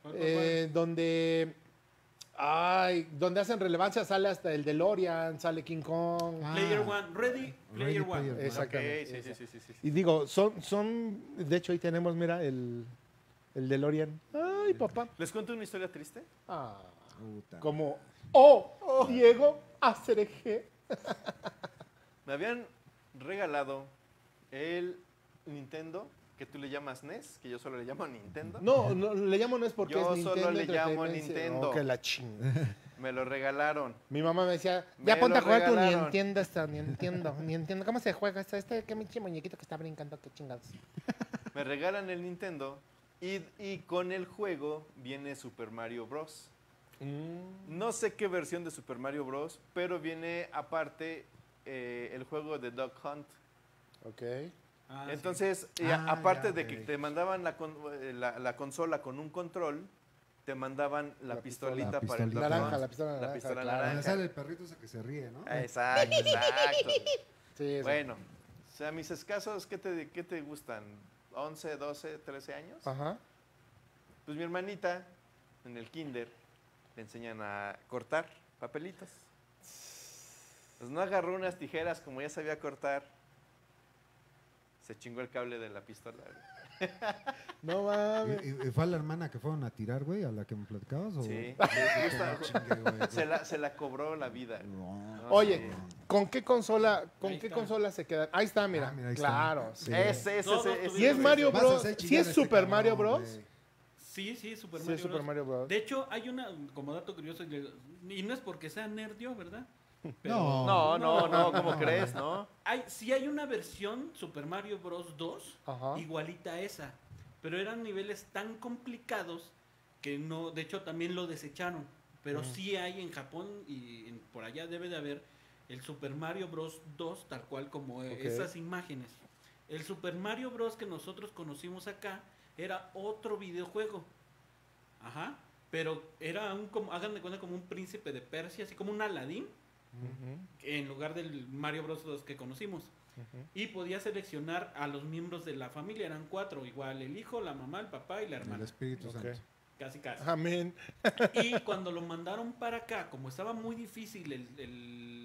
Donde hacen relevancia, sale hasta el DeLorean, sale King Kong. Player One, Ready Player One. One. Exactamente. Ok, sí. Y digo, son, de hecho ahí tenemos, mira, el DeLorean. Ay, papá. ¿Les cuento una historia triste? Ah, Puta. como, Diego Acereje. Me habían regalado el Nintendo, que tú le llamas NES, que yo solo le llamo Nintendo. No, le llamo no es porque Yo es Nintendo. solo le llamo Entertainment, Nintendo. oh, que la ching. Me lo regalaron. Mi mamá me decía, Me ya ponte a lo jugar tu regalaron. ni entiendo. ¿Cómo se juega qué pinche muñequito que está brincando, qué chingados? Me regalan el Nintendo y con el juego viene Super Mario Bros. No sé qué versión de Super Mario Bros, pero viene aparte el juego de Duck Hunt. Ok. Entonces, aparte de que te mandaban la consola con un control, te mandaban la pistolita para el Duck Naranja, Hunt. la pistola naranja. pistola claro. Donde naranja. sale el perrito ese que se ríe, ¿no? Exacto. Sí, eso. Bueno, o sea, mis escasos, ¿qué te gustan? ¿11, 12, 13 años? Ajá. Pues mi hermanita, en el kinder, le enseñan a cortar papelitos. Pues no agarró unas tijeras como ya sabía cortar. Se chingó el cable de la pistola. güey. No mames. ¿Y fue a la hermana que fueron a tirar, güey, a la que me platicabas? ¿o? Sí. Chingue, güey. Se la cobró la vida. No. No, Oye, sí. ¿con qué consola está. se quedan? Ahí está, mira. Mira, ahí está. Claro. Sí. Ese. Si es Mario Vas a Bros, hacer si chingar es a este Super cabrón, Mario Bros, güey. Sí, Super sí Mario es Super Bros. Mario Bros. De hecho, hay como dato curioso, y no es porque sea nerdio, ¿verdad? No, ¿cómo crees, no? Sí hay una versión Super Mario Bros. 2 Ajá. igualita a esa, pero eran niveles tan complicados que no, de hecho también lo desecharon, pero sí hay en Japón y por allá debe de haber el Super Mario Bros. 2 tal cual como esas imágenes. El Super Mario Bros. Que nosotros conocimos acá era otro videojuego. Ajá. Pero era hagan de cuenta como un príncipe de Persia, así como un Aladín, en lugar del Mario Bros. 2 que conocimos. Y podía seleccionar a los miembros de la familia, eran 4, igual el hijo, la mamá, el papá y la El hermana. Espíritu Ok. Santo. Casi. Amén. Y cuando lo mandaron para acá, como estaba muy difícil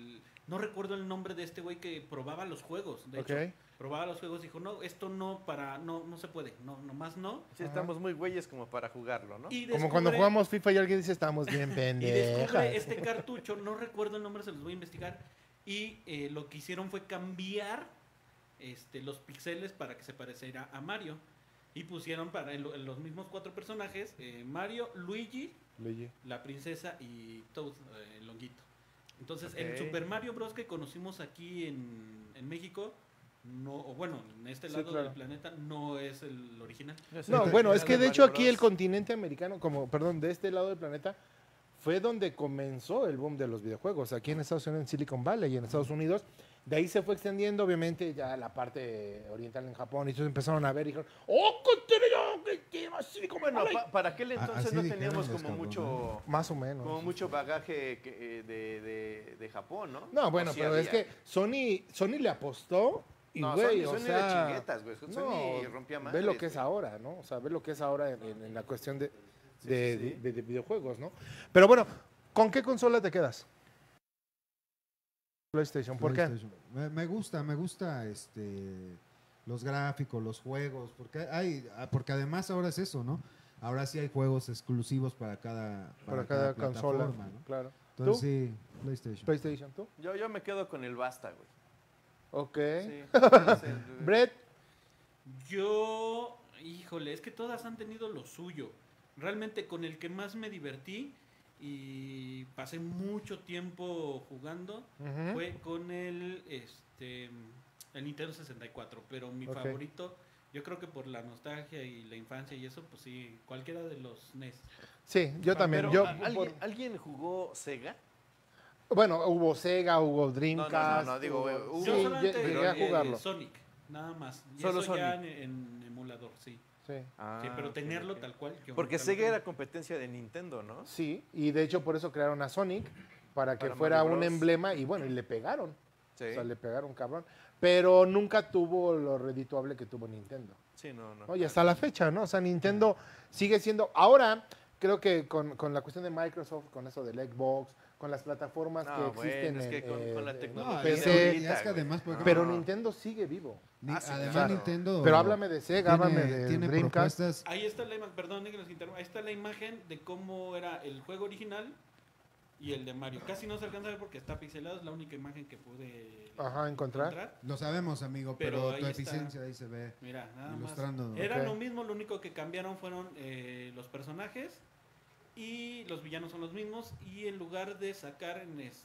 No recuerdo el nombre de este güey que probaba los juegos. De hecho, probaba los juegos y dijo, no, esto no se puede. No, nomás no. Sí, estamos muy güeyes como para jugarlo, ¿no? Como cuando jugamos FIFA y alguien dice, estamos bien pendejos. Y descubre este cartucho, no recuerdo el nombre, se los voy a investigar. Y lo que hicieron fue cambiar los píxeles para que se pareciera a Mario. Y pusieron para los mismos 4 personajes, Mario, Luigi, la princesa y Toad, el longuito. Entonces, el Super Mario Bros. Que conocimos aquí en México, no, o bueno, en este lado del planeta, no es el original. No, bueno, es que de hecho aquí el continente americano, de este lado del planeta, fue donde comenzó el boom de los videojuegos. Aquí en Estados Unidos, en Silicon Valley y en Estados Unidos. De ahí se fue extendiendo, obviamente, ya la parte oriental en Japón. Y entonces empezaron a ver y dijeron, ¡oh, bueno, para aquel entonces no teníamos como mucho... Más o menos. Como mucho bagaje de Japón, ¿no? No, bueno, pero es que Sony le apostó y, güey, Sony de chinguetas, güey. Sony rompía madres. Ve lo que es ahora, ¿no? O sea, ve lo que es ahora en la cuestión de videojuegos, ¿no? Pero bueno, ¿con qué consola te quedas? PlayStation, ¿por qué? Me gusta los gráficos, los juegos, porque además ahora es eso, ¿no? Ahora sí hay juegos exclusivos para cada consola, ¿no? Claro. Entonces sí, PlayStation, ¿tú? Yo me quedo con el Basta, güey. Ok. Sí, Brett. Yo, híjole, es que todas han tenido lo suyo. Realmente con el que más me divertí y pasé mucho tiempo jugando fue con el Nintendo 64, pero mi favorito, yo creo que por la nostalgia y la infancia y eso, pues sí, cualquiera de los NES. Sí, yo también. ¿Alguien jugó Sega? Bueno, hubo Sega, hubo Dreamcast. No, digo, yo solamente llegué a jugarlo. Sonic, nada más. Y Solo eso Sonic. ya en emulador, sí. Sí. Sí, pero tenerlo tal cual. Porque Sega era competencia de Nintendo, ¿no? Sí, y de hecho por eso crearon a Sonic, para que Para fuera Mario un Bros. emblema, y bueno, y le pegaron. Sí. O sea, le pegaron cabrón. Pero nunca tuvo lo redituable que tuvo Nintendo. Sí, no. ¿No? Y hasta la fecha, ¿no? O sea, Nintendo sigue siendo... Ahora, creo que con la cuestión de Microsoft, con eso del Xbox, con las plataformas que existen es que con la tecnología PC, es que además, por ejemplo, pero Nintendo sigue vivo. además claro. Nintendo... Pero háblame de Sega, háblame de tiene Dreamcast. propuestas... Ahí está la imagen, perdón que los interrumpa, ahí está la imagen de cómo era el juego original y el de Mario. Casi no se alcanza a ver porque está pixelado, es la única imagen que pude encontrar. Lo sabemos, amigo, pero ahí tu está. eficiencia ahí se ve. Mira, nada ilustrando. más. Era lo mismo, lo único que cambiaron fueron los personajes y los villanos son los mismos, y en lugar de sacar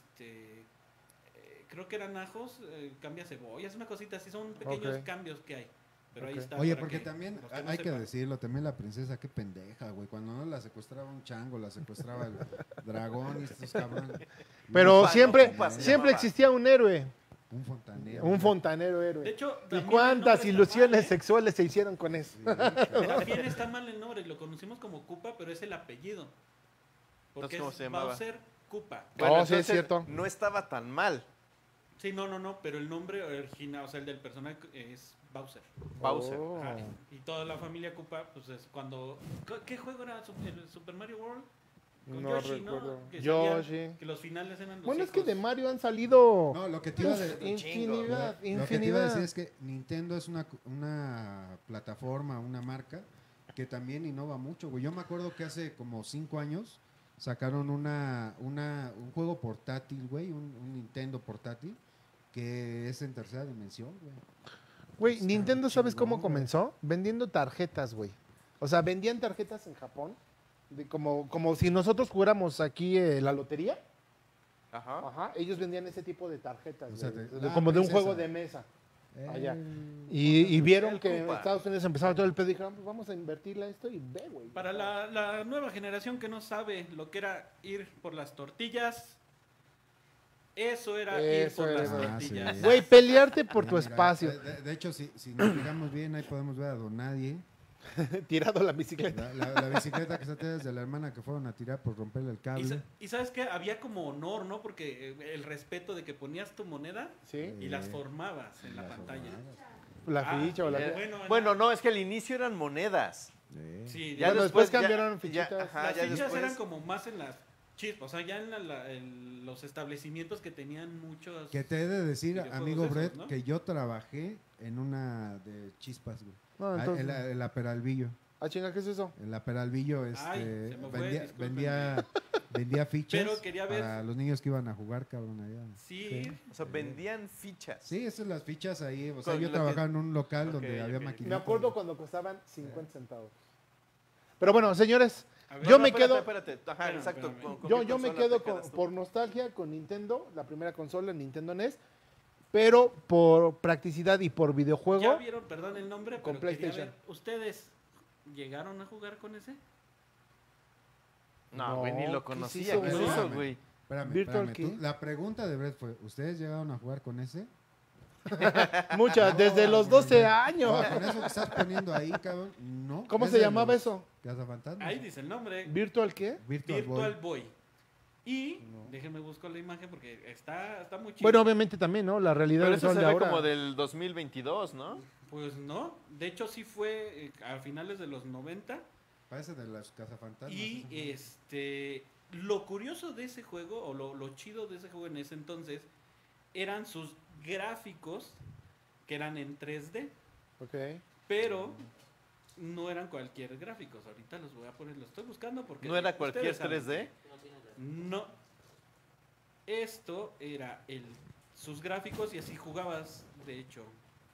creo que eran ajos, cambia cebollas, una cosita así, son pequeños cambios que hay. Pero ahí está. Oye, porque también hay que decirlo, también la princesa, qué pendeja, güey. Cuando no la secuestraba un chango, la secuestraba el dragón y estos cabrones. Pero siempre existía un héroe. Un fontanero. Un fontanero héroe. De hecho, ¿y cuántas ilusiones sexuales se hicieron con eso? También está mal el nombre, lo conocimos como Koopa, pero es el apellido. Porque ¿cómo se llamaba? Bowser Koopa. Bueno, sí, es cierto. No estaba tan mal. Sí, no, pero el nombre original, o sea, el del personaje es Bowser. Bowser. Ajá. Y toda la familia Koopa, pues es cuando... ¿Qué juego era? ¿El Super Mario World? Con No Yoshi, recuerdo. ¿no? Que Yoshi. que los finales eran los Bueno, es hijos. que de Mario han salido No, lo que te iba a decir, infinidad. lo que te iba a decir es que Nintendo es una plataforma, una marca que también innova mucho, güey. Yo me acuerdo que hace como 5 años sacaron un juego portátil, güey, un Nintendo portátil que es en tercera dimensión, güey. Güey, Nintendo, ¿sabes cómo comenzó? Vendiendo tarjetas, güey. O sea, vendían tarjetas en Japón, como si nosotros jugáramos aquí la lotería. Ajá. Ellos vendían ese tipo de tarjetas, O sea, como de un princesa. juego de mesa. Allá. Y vieron que en Koopa. Estados Unidos empezaba todo el pedo y dijeron, pues vamos a invertirle a esto y ve, güey. Para la nueva generación que no sabe lo que era ir por las tortillas, eso era ir por las tortillas. sí. Güey, pelearte por tu Mira, espacio. De hecho, si nos fijamos bien, ahí podemos ver a Don Nadie. Tirado la bicicleta. La bicicleta que está desde la hermana que fueron a tirar por romperle el cable. Y sabes que había como honor, ¿no? Porque el respeto de que ponías tu moneda Sí. y las formabas en la pantalla. La ficha o la... Bueno, no, es que al inicio eran monedas. Sí, Ya después cambiaron ya- fichitas. ajá, las ya fichas después- eran como más en las Chispa, o sea, ya en los establecimientos que tenían muchos... Que te he de decir, videojuegos amigo esos, Brett, ¿no? que yo trabajé en una de chispas, güey. No, entonces- En la Peralvillo. Ah, chinga, ¿qué es eso? En la Peralvillo Ay, se me fue, vendía fichas Pero quería ver- para los niños que iban a jugar, cabrón, allá. Sí, O sea, vendían fichas. Sí, esas son las fichas ahí. O sea, Con yo lo que- trabajaba en un local Ok, donde había ok. maquinitas. Me acuerdo cuando costaban 50 centavos. Pero bueno, señores, A ver, yo no, me quedo... Espérate. Ajá, Espérame, exacto. espérame. ¿Con Yo qué me consola quedo te quedas tú? por nostalgia con Nintendo, la primera consola, Nintendo NES, pero por practicidad y por videojuego, ya vieron, perdón el nombre, Con pero quería PlayStation. ver, ¿ustedes llegaron a jugar con ese? No, güey, ni No, lo ¿qué es conocía. eso, ¿Qué es güey? eso, güey? Espérame, Virtual espérame. Key. La pregunta de Brett fue, ¿ustedes llegaron a jugar con ese? muchas, desde los 12 años. No, con eso que estás poniendo ahí, cabrón, no. ¿Cómo Es se de llamaba los eso? Cazafantasmas. Ahí dice el nombre, ¿Virtual qué? Virtual Boy. Y, déjenme buscar la imagen porque está muy chido. Bueno, obviamente también, ¿no? La realidad Pero eso virtual se de ve ahora. como del 2022, ¿no? Pues no, de hecho sí fue a finales de los 90 Parece de los cazafantasmas. y esos. lo curioso de ese juego o lo chido de ese juego en ese entonces eran sus gráficos que eran en 3D, Ok. pero no eran cualquier gráficos. Ahorita los voy a poner, los estoy buscando porque ¿No era cualquier ustedes saben. 3D? No. Esto era sus gráficos y así jugabas, de hecho.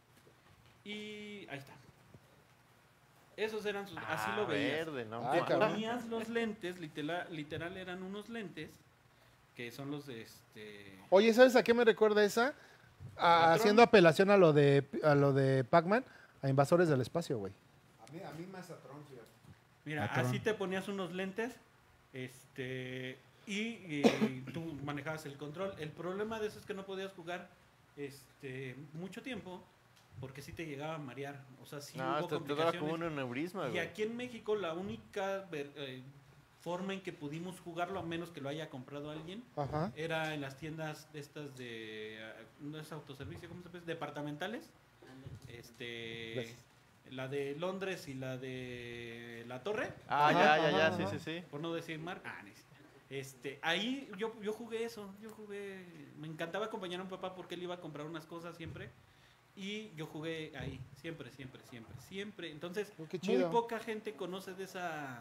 Y ahí está. Esos eran sus, así lo veías. Verde, no. Ah, Te cabrón. ponías los lentes, literal eran unos lentes que son los de Oye, ¿sabes a qué me recuerda esa? Haciendo apelación a lo de Pac-Man, a Invasores del Espacio, güey. A mí más Atron, fíjate. Mira, Patrón. así te ponías unos lentes, y tú manejabas el control. El problema de eso es que no podías jugar mucho tiempo porque sí te llegaba a marear. O sea, sí No, hubo te daba como complicaciones. un aneurisma, Y güey. aquí en México la única forma en que pudimos jugarlo, a menos que lo haya comprado alguien, Ajá. era en las tiendas estas no es autoservicio, ¿cómo se llama? Departamentales. Gracias. La de Londres y la de La Torre, Ah, Ajá, ya, ajá, sí, ajá. sí, sí. por no decir marca. Ahí yo jugué eso, me encantaba acompañar a un papá porque él iba a comprar unas cosas siempre y yo jugué ahí, siempre. Entonces, Oh, qué muy chido. poca gente conoce de esa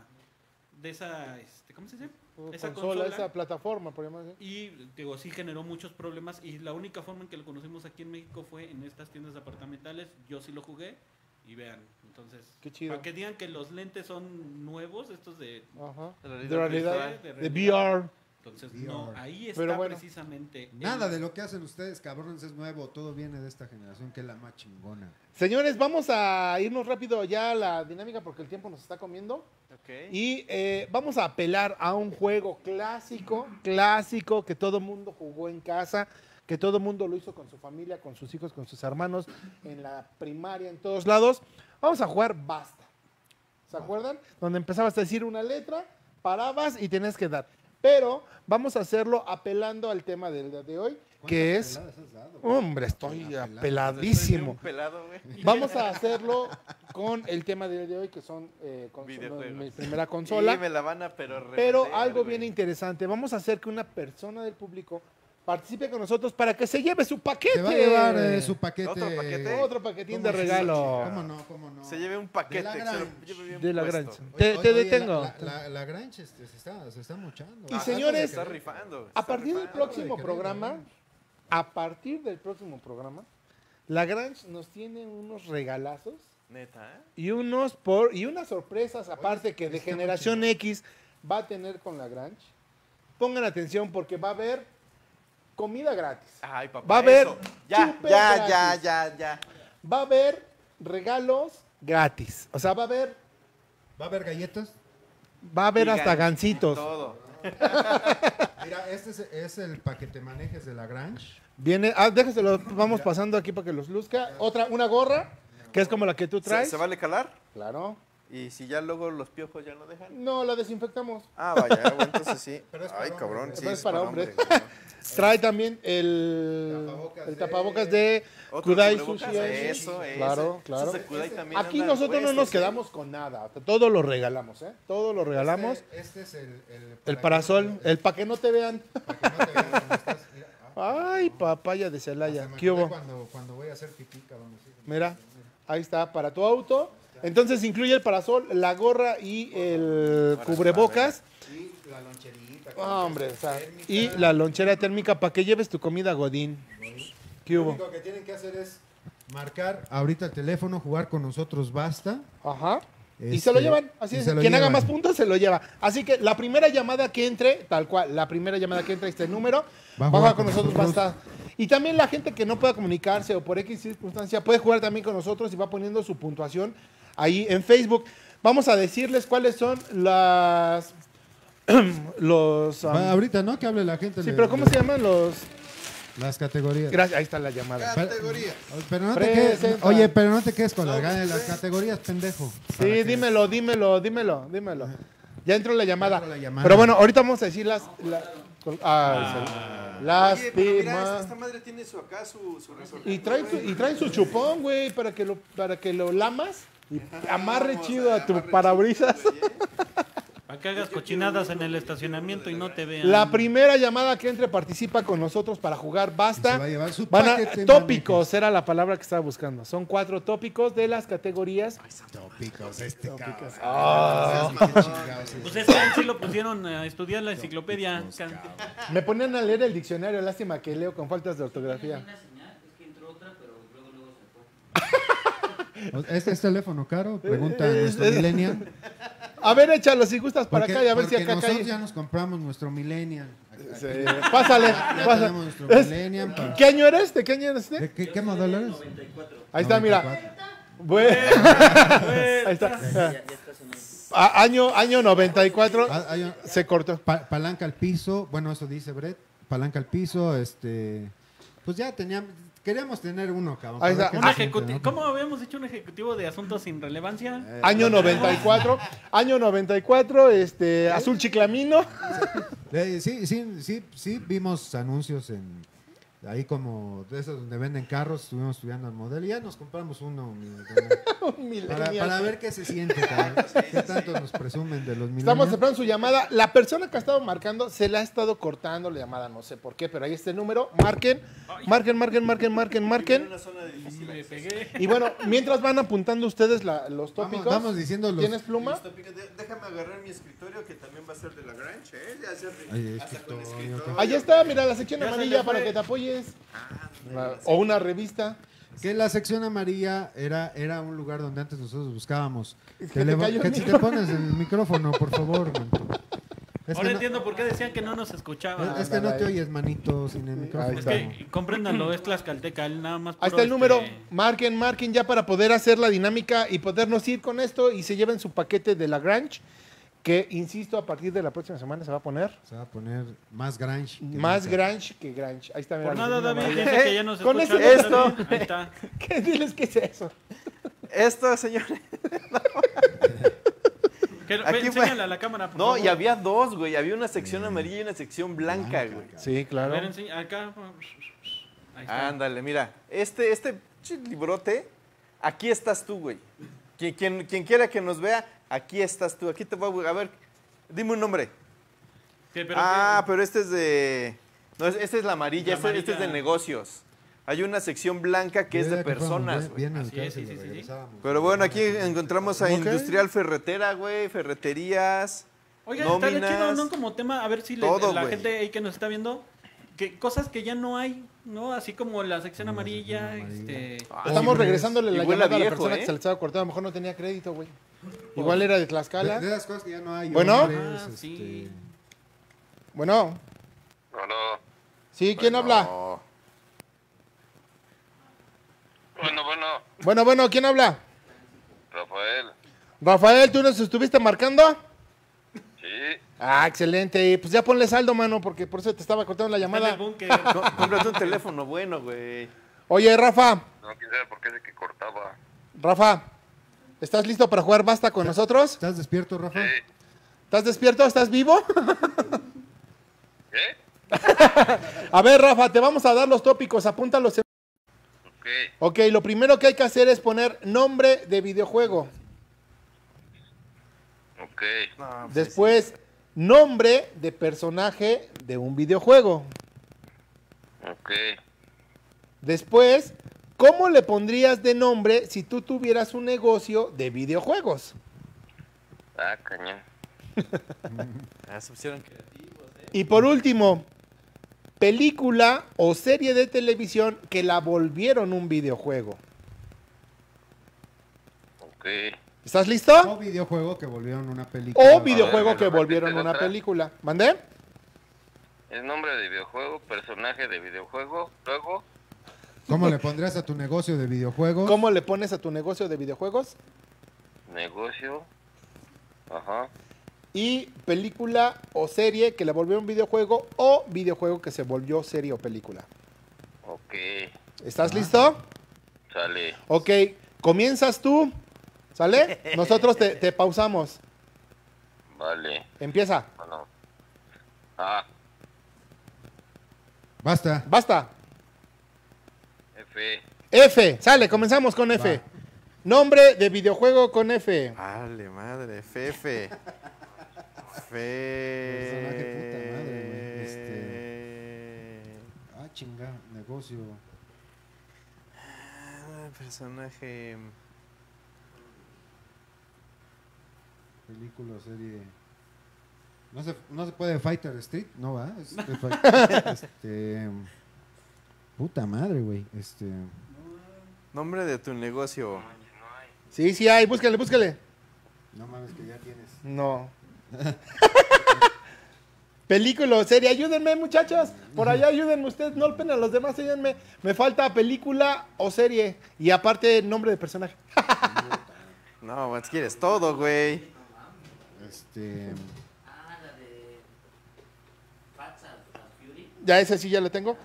¿cómo se dice? Esa Consola, esa plataforma, por llamarlo así. Y digo, sí generó muchos problemas y la única forma en que lo conocimos aquí en México fue en estas tiendas departamentales. Yo sí lo jugué y vean, entonces, Qué chido. para que digan que los lentes son nuevos, estos de Ajá. De De realidad, virtual, de de realidad. VR. entonces VR. no, ahí está Pero bueno. precisamente Nada de lo que hacen ustedes, cabrones, es nuevo. Todo viene de esta generación que es la más chingona. Señores, vamos a irnos rápido ya a la dinámica porque el tiempo nos está comiendo. Ok. Y vamos a apelar a un juego clásico que todo mundo jugó en casa, que todo mundo lo hizo con su familia, con sus hijos, con sus hermanos, en la primaria, en todos lados. Vamos a jugar Basta. ¿Se acuerdan? Donde empezabas a decir una letra, parabas y tenías que dar. Pero vamos a hacerlo apelando al tema del día de hoy, que es... ¿Cuántas peladas has dado, güey? Hombre, estoy Apelado. apeladísimo. Un pelado, güey. Vamos a hacerlo con el tema del día de hoy, que son Videojuegos. mi primera consola. Sí, me la van a, pero Pero algo bien interesante, vamos a hacer que una persona del público participe con nosotros para que se lleve su paquete. Te va a llevar su paquete. ¿Otro paquete? Otro paquetín ¿Cómo de se- regalo. ¿Cómo no? ¿Cómo no? Se lleve un paquete. De la que se lo Grange. lleve bien De la puesto. Grange. Oye, Te oye, detengo. La Grange se está mochando. Y Ah, señores, se está rifando. se A está partir del rifando. próximo programa, la Grange nos tiene unos regalazos Neta, ¿eh? y unas sorpresas, aparte que de está Generación X va a tener con la Grange. Pongan atención porque va a haber comida gratis. Ay, papá. Va a haber eso. Ya, súper ya, gratis. ya. Va a haber regalos gratis. O sea, va a haber galletas. hasta Digan, gancitos. Todo. Mira, este es el paquete manejes de la Grange. Viene, déjeselo, vamos pasando aquí para que los luzca. Una gorra, que es como la que tú traes. ¿Se vale calar? Claro. Y si ya luego los piojos ya no dejan. No, la desinfectamos. Ah, vaya, bueno, entonces sí. Pero es Ay, para cabrón. hombres. Sí, Pero es para hombres. güey, ¿no? Trae también el tapabocas de Kudai Sushi. Eso. Claro. Esos de Kudai también Aquí andan nosotros no nos puestos, quedamos con nada. Todo lo regalamos, ¿eh? Todo lo regalamos. Este es El parasol, el para que no te vean. para que no te vean cuando estás- Ay, papaya de Celaya. Hasta me ¿Qué hubo? acordé cuando voy a hacer pipí, cabrón. así. Mira, ahí está, para tu auto. Entonces incluye el parasol, la gorra y el cubrebocas. Y la loncherita. Hombre, o sea, y la lonchera térmica para que lleves tu comida Godín. ¿Qué Lo hubo? único que tienen que hacer es marcar ahorita el teléfono, jugar con nosotros, basta. Ajá. Y se lo llevan, así y es. se lo Quien haga llevan. más puntos se lo lleva. Así que la primera llamada que entre, tal cual, la primera llamada que entre este número, Va a va a jugar jugar con con nosotros, nosotros. basta. Y también la gente que no pueda comunicarse o por X circunstancia puede jugar también con nosotros y va poniendo su puntuación ahí en Facebook. Vamos a decirles cuáles son las los Ahorita, ¿no? Que hable la gente. sí, pero ¿cómo se llaman los? Las categorías. Gracias, ahí está la llamada. Pero no te quedes, Presenta. oye, pero no te quedes con las categorías, pendejo. Para Sí, que- dímelo. Ya entró la llamada. entró la llamada. Pero bueno, ahorita vamos a decir las Oye, pero mira, lástima. esta madre tiene su resorte. Y traen su chupón, güey, para que lo lamas y amarre chido a tu parabrisas. Para que hagas cochinadas en el estacionamiento y no te vean. La primera llamada que entre participa con nosotros para jugar Y basta. se va a llevar su Van a- paquete, tópicos era la palabra que estaba buscando. Son 4 tópicos de las categorías. Tópicos, este cabrón. Pues ese sí lo pusieron a estudiar la enciclopedia. Me ponían a leer el diccionario, lástima que leo con faltas de ortografía. ¿Este es teléfono caro? Pregunta nuestro millennial. A ver, échalo si gustas para Porque- acá y a ver si porque acá nosotros cae. ya nos compramos nuestro millennial. Sí, Pásale, Ya pásale. tenemos nuestro Es- millennial. ¿Qué año eres? ¿De qué año eres usted? ¿Qué modelo es? Ahí está, mira. 94. Bueno. Ahí está. Año 94 Ah, hay- se cortó. palanca al piso, bueno, eso dice Brett. Palanca al piso, pues ya queríamos tener uno, cabrón. Ahí para está. ver Un qué se siente, ejecutivo. ¿no? ¿Cómo habíamos dicho un ejecutivo de asuntos sin relevancia? Año 94. Año 94, azul chiclamino. Sí, vimos anuncios ahí como de esos donde venden carros, estuvimos estudiando el modelo y ya nos compramos uno para ver qué se siente, cabrón. Qué tanto nos presumen de los Estamos millennials. esperando su llamada. La persona que ha estado marcando se le ha estado cortando la llamada, no sé por qué, pero ahí está el número. Marquen. En una zona difícil. Me pegué. Y bueno, mientras van apuntando ustedes los tópicos. Vamos diciendo los... ¿Tienes pluma? Déjame agarrar mi escritorio que también va a ser de la Grange, ¿eh? Ya ser Ay, hasta con escritorio. escritorio. Ahí está, mira la sección Ya se amarilla le fue. para que te apoyes. O una revista. Que la sección amarilla era un lugar donde antes nosotros buscábamos. Es que te cayó el si te micrófono. pones el micrófono, por favor, manito. Es Ahora que, entiendo por qué decían que no nos escuchaban. no, es que no te oyes, manito, sin el micrófono. Es que compréndanlo, es Tlaxcalteca, él nada más. Ahí puro, está el número. Marquen ya para poder hacer la dinámica y podernos ir con esto y se lleven su paquete de la Grange, que insisto, a partir de la próxima semana se va a poner Se va a poner más Grange. que más nunca. Grange que Grange. Ahí está, mira. Por la nada, sección David, amarilla. dice que ya nos Con escuchan. ese- esto. Ahí está. ¿Qué diles qué es eso? Esto, señores. Aquí fue- Enséñale a la cámara, por No, favor. y había dos, güey. Había una sección amarilla y una sección blanca, güey. Sí, A claro. ver, acá. Ahí está. Ándale, mira. Este librote, aquí estás tú, güey. Quien quiera que nos vea, aquí estás tú. Aquí te voy a ver. Dime un nombre. ¿Qué, pero Pero este es de... No, esta es la amarilla. La Este es de amarilla. negocios. Hay una sección blanca que es de Ya fuéramos personas, güey. bien Así es, educados y sí, lo sí. regresábamos. Pero bueno, aquí encontramos a Ok. Industrial Ferretera, güey. Ferreterías. Oiga, estaría nóminas. chido, ¿no? Como tema, a ver si Todo, la güey. gente ahí que nos está viendo, que cosas que ya no hay, ¿no? Así como la sección Como la amarilla, sección amarilla. Estamos Hombres. regresándole la Y huele llamada a la viejo, persona ¿eh? que se le estaba cortando. A lo mejor no tenía crédito, güey. Igual era de Tlaxcala. De las cosas que ya no hay. Bueno. hombres, sí. Bueno. No. Sí, ¿quién habla? No. Bueno, ¿quién habla? Rafael. Rafael, ¿tú nos estuviste marcando? Sí. Ah, excelente. Y pues ya ponle saldo, mano, porque por eso te estaba cortando la Está en el llamada. búnker. Cómprate un teléfono bueno, güey. Oye, Rafa, No, quién sabe por qué es que cortaba. Rafa, ¿estás listo para jugar basta con nosotros? ¿Estás despierto, Rafa? Sí. ¿Estás despierto? ¿Estás vivo? ¿Qué? A ver, Rafa, te vamos a dar los tópicos, apúntalos. Ok, lo primero que hay que hacer es poner nombre de videojuego. Ok. No, Después, nombre de personaje de un videojuego. Ok. Después, ¿cómo le pondrías de nombre si tú tuvieras un negocio de videojuegos? Ah, cañón. Se pusieron creativos, Y por último, película o serie de televisión que la volvieron un videojuego. Ok. ¿Estás listo? O videojuego que volvieron una película. O videojuego ver, que ¿me volvieron repites una otra? película. ¿Mandé? Es nombre de videojuego, personaje de videojuego, luego. ¿Cómo le pondrías a tu negocio de videojuegos? ¿Cómo le pones a tu negocio de videojuegos? Negocio. Ajá. Y película o serie que la volvió un videojuego o videojuego que se volvió serie o película. Ok. ¿Estás listo? Sale. Ok, comienzas tú. ¿Sale? Nosotros te pausamos. Vale. Empieza. Bueno. A. Basta. Basta. F. F. Sale, comenzamos con F. Va. Nombre de videojuego con F. Vale, madre. Fefe. Personaje puta madre, güey. Ah, chinga, negocio. Personaje. Película o serie. No se puede Fighter Street, no va. Puta madre, güey. Nombre de tu negocio. Sí, sí hay. Búscale, búscale. No mames que ya tienes. No. Película o serie. Ayúdenme, muchachos. Por allá ayúdenme ustedes. No penen a los demás. Ayúdenme. Me falta película o serie. Y aparte, nombre de personaje. No, pues quieres todo, güey. Ya ese sí ya lo tengo.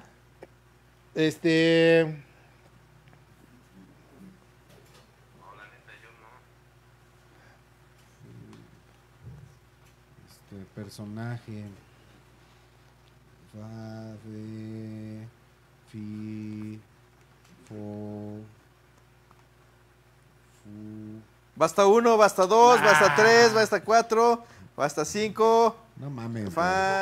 Personaje. Va de. Fi. Fo. Fu. Basta 1, basta 2, basta 3, basta 4, basta 5. No mames.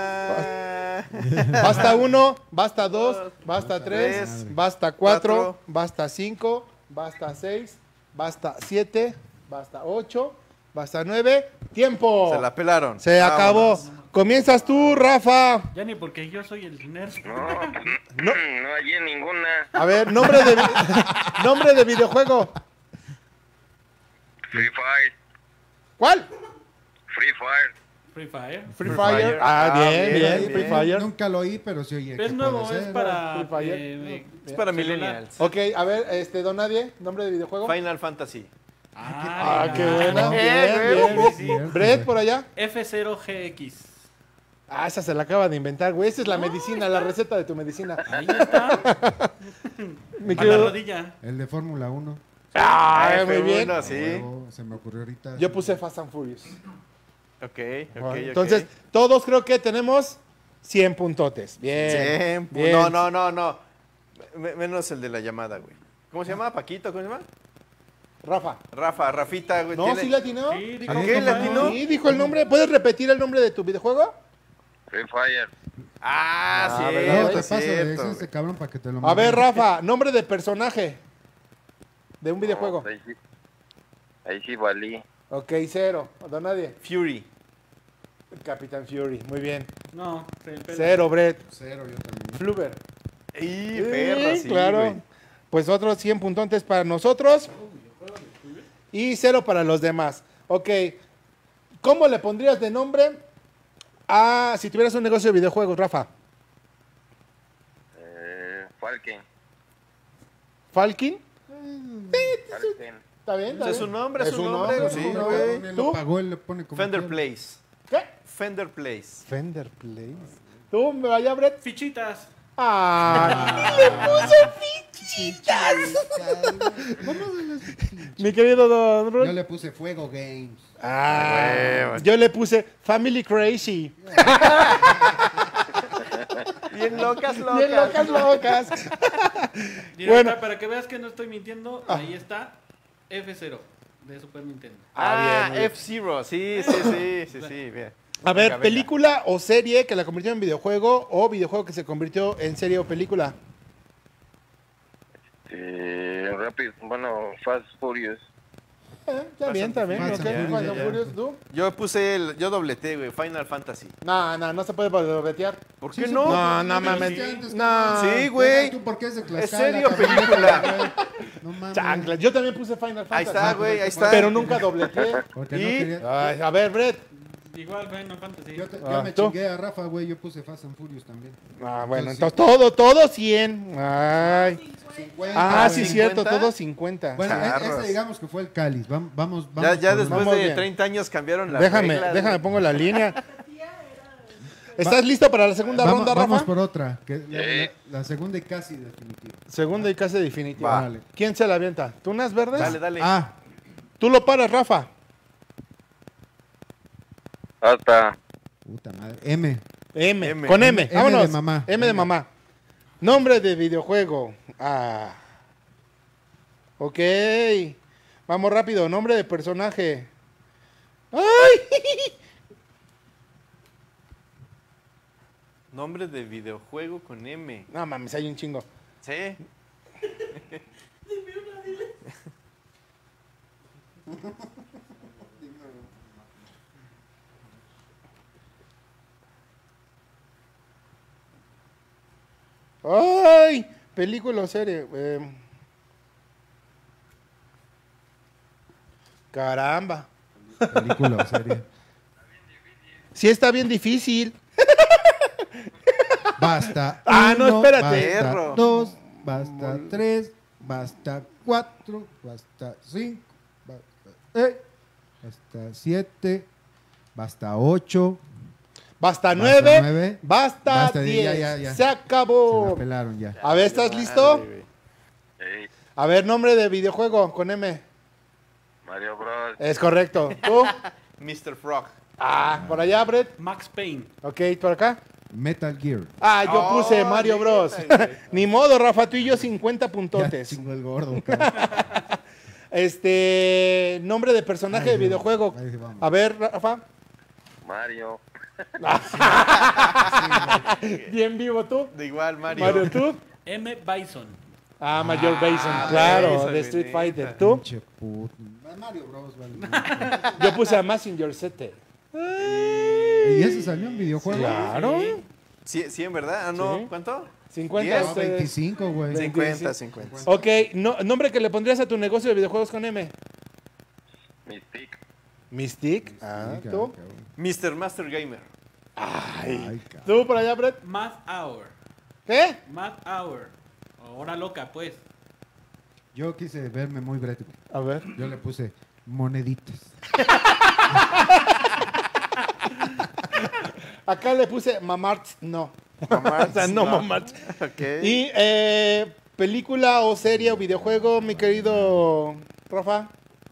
Basta 1, basta 2, basta 3, basta 4, basta 5, basta 6, basta 7, basta 8, basta 9. ¡Tiempo! Se la pelaron. Se acabó. Comienzas tú, Rafa. Ya ni porque yo soy el nerd. No hallé ninguna. A ver, nombre de videojuego. Free Fire. ¿Cuál? Free Fire. Free Fire. Free Fire. Ah, bien, Free Fire. Nunca lo oí, pero sí oye. Es nuevo, es para... Free Fire. Es para millennials. Ok, a ver, don Nadie, nombre de videojuego. Final Fantasy. Qué buena. Bien. Bien. Brett, por allá. F0GX. Ah, esa se la acaba de inventar, güey. Esa es la medicina, la receta de tu medicina. Ahí está. Mi A la querido- rodilla. El de Fórmula 1. Ah, muy bien. F1, sí. Se me ocurrió ahorita. Yo puse Fast and Furious. Ok. Entonces, todos creo que tenemos 100 puntotes. Bien. Bien. No. Menos el de la llamada, güey. ¿Cómo se llama? ¿Paquito? ¿Cómo se llama? Rafita, güey. No, tiene- sí latinó. Sí, dijo ¿A qué que latino? Sí, dijo el nombre. ¿Puedes repetir el nombre de tu videojuego? Free Fire. Ah, sí. ¿verdad? No, te paso de cierto, ese güey. cabrón para que te lo A ver, mande. Rafa, nombre de personaje de un videojuego. No, ahí sí valí. Ok, 0. Don Nadie. Fury. Capitán Fury. Muy bien. No, se pela. 0, Brett. 0 yo también. Fluber. Y perra, sí, claro. güey. Pues otros 100 puntotes para nosotros y 0 para los demás. Ok. ¿Cómo le pondrías de nombre a si tuvieras un negocio de videojuegos, Rafa? Falken. ¿Falkin? Falken. ¿Está bien? ¿Está Es bien? un nombre, es un un nombre. nombre, Sí, es un güey. nombre. Él ¿Tú? lo pagó, él le pone como Fender quiera. Place. ¿Qué? Fender Place. Fender Place. ¿Tú me vaya, Brett? Fichitas. ¡Ah! ¡Le puso fichitas! Mi querido Don Yo Rul. le puse Fuego Games. Ah, yo le puse Family Crazy. Bien locas, locas. Bien locas, locas. Mira, Bueno. acá, para que veas que no estoy mintiendo, ahí está F0 de Super Nintendo. Ah, bien. F-Zero. Sí. Bien. A ver, Venga, venga. película o serie que la convirtió en videojuego o videojuego que se convirtió en serie o película. Rápido, bueno, Fast Furious. Está bien, también. Fast and Furious, Fast and ya. Furious, ¿tú? Yo dobleté, güey, Final Fantasy. No se puede dobletear. ¿Por Sí, qué sí, no? No mames. No. Sí, güey. ¿Tú por qué es de ¿Es Tlaxcala, serio cabrón? película? No mames. Chanclas. Yo también puse Final Fantasy. Ahí está, güey, ahí está. Pero nunca dobleteé. Porque no Y- quería- Ay, a ver, Brett. Igual Final Fantasy. Yo Ah, me ¿tú? chingué a Rafa, güey. Yo puse Fast and Furious también. Ah, bueno, Entonces, entonces todo 100. Ay. 50, Ah, güey. sí, 50. cierto, todo 50. Bueno, Charros. este digamos que fue el cáliz. Vamos Ya por después Vamos de bien. 30 años cambiaron las Déjame reglas. pongo la línea. ¿Estás listo para la segunda Vamos, ronda, Rafa? vamos por otra. Que Sí. la segunda y casi definitiva. Segunda y casi definitiva. Va. Vale. ¿Quién se la avienta? ¿Tú unas verdes? Dale. Ah, Tú lo paras, Rafa. Hasta. puta madre. M. M. Con M. M Vámonos. de mamá. M de Venga. mamá. Nombre de videojuego. Ah. Ok. Vamos rápido. Nombre de personaje. ¡Ay! Nombre de videojuego con M. No mames, hay un chingo. Sí. ¡Ay! Película o serie. Caramba. Película o serie. Sí está bien difícil. Basta. Ah, no, espérate. Basta Perro. 2, basta 3, basta 4, basta 5, basta 7, basta 8. Basta Basta 9. nueve. Basta Basta 10. ya. Se Se acabó. la pelaron ya. A ver, ¿estás listo? Madre, güey. A ver, nombre de videojuego con M. Mario Bros. Es correcto. ¿Tú? Mr. Frog. Ah, por allá, Brett. Max Payne. Ok, por acá. Metal Gear. Ah, yo puse Mario Bros. neta, güey. Ni modo, Rafa, tú y yo 50 Ya puntotes. chingó el gordo, cabrón. Nombre de personaje Ahí de sí, videojuego. ahí sí vamos. A ver, Rafa. Mario. Bien vivo tú. De igual, Mario. Mario, tú. M. Bison. Ah, Mayor Bison, claro, Bison, de Street neta. Fighter. ¿Tú? Pinche puto. Mario Bros. Vale. Yo puse a Mazinger Z. ¿Y ese salió en videojuego? Claro. Sí, en verdad. Ah, no. Sí. ¿Cuánto? 50 10. No, ustedes. 25, güey. 50. Ok, nombre que le pondrías a tu negocio de videojuegos con M. Mystic. Mystic. Sí, Ah, cabrón, ¿tú? cabrón. Mr. Master Gamer. Ay, cabrón. ¿Tú por allá, Brett? Math Hour. ¿Qué? Math Hour. Hora loca, pues. Yo quise verme muy brete. A ver. Yo le puse moneditas. Acá le puse Mamarts, no. Mamarts, O sea, no no. Mamarts. Ok. Y película o serie o videojuego, mi querido Rafa.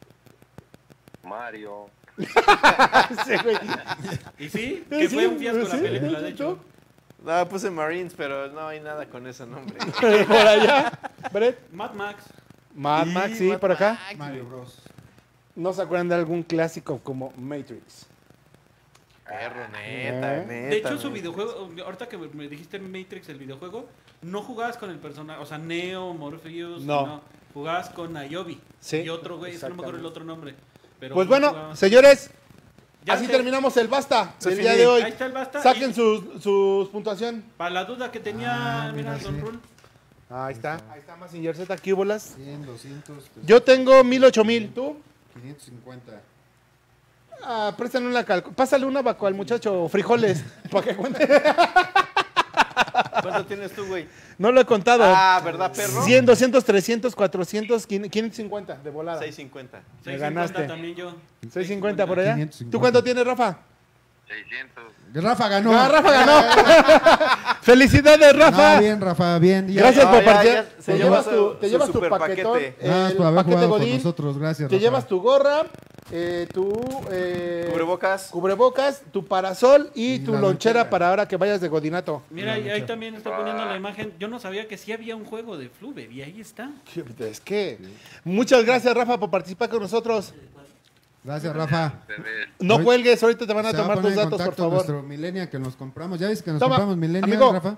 Mario. Sí, güey. Y sí, que fue un fiasco la Sí, película, de ¿tú? hecho. No, puse Marines, pero no hay nada con ese nombre. Por allá, Brett. Mad Max. Mad Max, sí, Mad por acá. Max, Mario güey. Bros. ¿No se acuerdan de algún clásico como Matrix? Perro, neta, neta. De hecho, su güey. videojuego, ahorita que me dijiste Matrix, el videojuego, no jugabas con el personaje, o sea, Neo, Morpheus, No. jugabas con Niobe. Sí, Y otro güey, es que no me acuerdo el otro nombre. Pero Pues no bueno, jugabas. señores, Ya así sé. terminamos el basta Se del día finí. de hoy. Ahí está el basta. Saquen y sus puntuación. para la duda que tenía, Ah, mira, mira, Don sí. Rul. Ahí está Mazinger Z, aquí bolas. 100, 200, Yo tengo 1000, 8000. ¿Tú? 550. Ah, préstale una pásale una vaco al muchacho, o frijoles, para que cuente. ¿Cuánto tienes tú, güey? No lo he contado. Ah, ¿verdad, perro? 100, 200, 300, 400, 550 de volada. 650. 650 ganaste. también yo. 650 por allá. 550. ¿Tú cuánto tienes, Rafa? 600. Rafa ganó. Ah, Rafa ganó. Felicidades, Rafa. No, bien, Rafa, bien. Ya. Gracias No, por ya, participar. ya se Te lleva llevas su- tu, te su llevas tu super paquetón, paquete. Nada más el por haber paquete jugado con Godín, nosotros. Gracias, te Rafa. llevas tu gorra, tu cubrebocas, tu parasol y tu la lonchera para ahora que vayas de godinato. Mira, y ahí también estoy poniendo la imagen. Yo no sabía que sí había un juego de Flube y ahí está. Es que muchas gracias, Rafa, por participar con nosotros. Gracias, Rafa. No cuelgues, ahorita te van a Se va tomar poner tus en datos, por contacto favor. nuestro Millennial que nos compramos. ¿Ya ves que nos Toma, compramos Millennial, amigo. Rafa?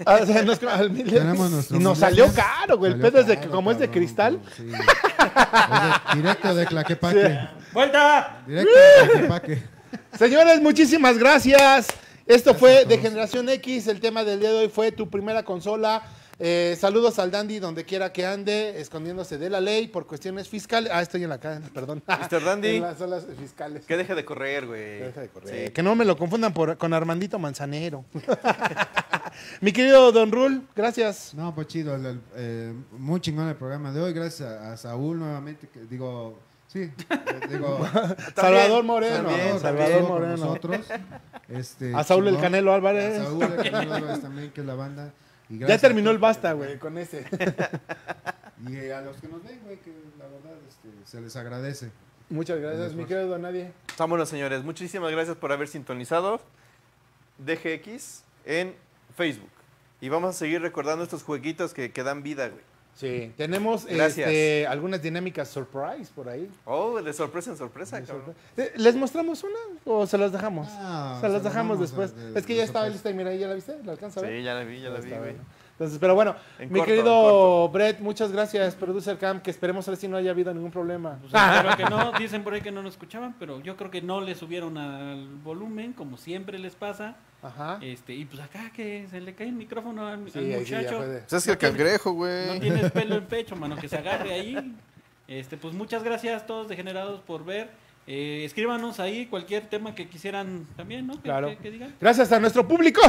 Y Tenemos nuestro nos Millennial. salió caro, güey. El Salió pedo es de caro, como es de cabrón, cristal. Sí. Es directo de Tlaquepaque. ¡Vuelta! Directo de Tlaquepaque. Señores, muchísimas gracias. Esto fue de Generación X. El tema del día de hoy fue tu primera consola. Saludos al Dandy donde quiera que ande, escondiéndose de la ley por cuestiones fiscales. Estoy en la cadena, perdón. Mr. Dandy. En las salas fiscales. Que deje de correr, güey. Que deje de correr. Sí. Que no me lo confundan con Armandito Manzanero. Mi querido Don Rul, gracias. No, pues chido. Muy chingón el programa de hoy. Gracias a Saúl nuevamente. Salvador Moreno. Salvador Moreno. con nosotros. A Saúl el chingón. Canelo Álvarez. A Saúl el Canelo Álvarez también, que es la banda. Y Ya gracias terminó a el basta, güey, con ese. Y a los que nos ven, güey, que la verdad se les agradece. Muchas gracias, mi querido Don Nadie. Vámonos, señores. Muchísimas gracias por haber sintonizado DGX en Facebook. Y vamos a seguir recordando estos jueguitos que dan vida, güey. Sí, tenemos Gracias. algunas dinámicas surprise por ahí. Oh, de sorpresa en sorpresa, cabrón. ¿Les mostramos una o se las dejamos? se las dejamos vamos después. Es que ya estaba lista y mira, ¿ya la viste? ¿La alcanza a ver? Sí, ya la vi, Está güey. bueno. Entonces, pero bueno, En mi corto, querido Brett, muchas gracias, Producer Cam, que esperemos a ver si no haya habido ningún problema. Pues espero que no, dicen por ahí que no nos escuchaban, pero yo creo que no le subieron al volumen, como siempre les pasa. Ajá. Y pues acá que se le cae el micrófono al Sí, ahí sí ya muchacho. puede. Pues es que el cangrejo, güey. No tienes pelo en pecho, mano, que se agarre ahí. Pues muchas gracias a todos degenerados por ver. Escríbanos ahí cualquier tema que quisieran también, ¿no? Claro. Que digan. Gracias a nuestro público.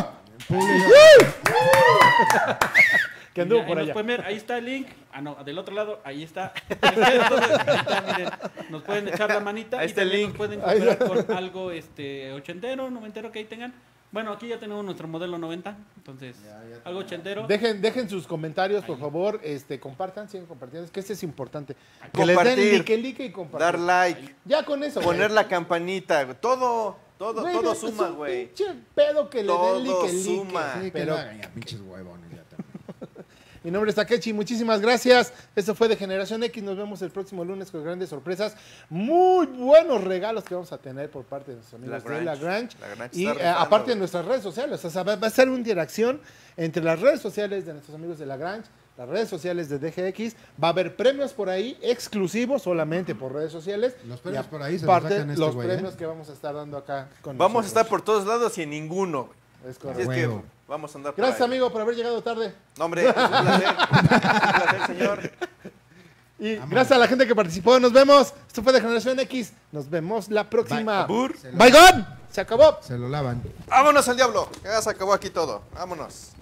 Que anduvo por Nos allá. pueden ver, ahí está el link. No, del otro lado, ahí está. Entonces, ahí está, miren, nos pueden echar la manita. Ahí y está el también link. nos pueden Ahí cooperar está. con algo ochentero, noventero que ahí tengan. Bueno, aquí ya tenemos nuestro modelo 90, entonces algo ochentero. Dejen sus comentarios, por favor. Compartan, sigan compartiendo. Es que este es importante. Que les Compartir. den like y compartir. Dar like. Ya con eso. Poner güey. la campanita, güey. Todo Güey, todo es suma, un güey. Pinche pedo que le Todo den like, el suma. Sí, que pero lo hagan ya, pinches huevones. Ya también. mi nombre es Takechi, muchísimas gracias. Esto fue de Generación X. Nos vemos el próximo lunes con grandes sorpresas. Muy buenos regalos que vamos a tener por parte de nuestros amigos de La Grange. La Grange Y está rifando, aparte de güey. nuestras redes sociales. O sea, va a ser una interacción entre las redes sociales de nuestros amigos de La Grange, las redes sociales de DGX. Va a haber premios por ahí exclusivos solamente por redes sociales. Los premios Y por ahí se los aparte, sacan este los güey, premios que vamos a estar dando acá con Vamos a nosotros. estar por todos lados y en ninguno, güey. Es Así correcto. es que Huevo. vamos a andar por Gracias, ahí. amigo, por haber llegado tarde. No, hombre, es un placer. Es un placer, señor. Y gracias a la gente que participó. Nos vemos. Esto fue de Generación X. Nos vemos la próxima. Abur. Bye, God. Se acabó. Se lo lavan. Vámonos al diablo. Ya se acabó aquí todo. Vámonos.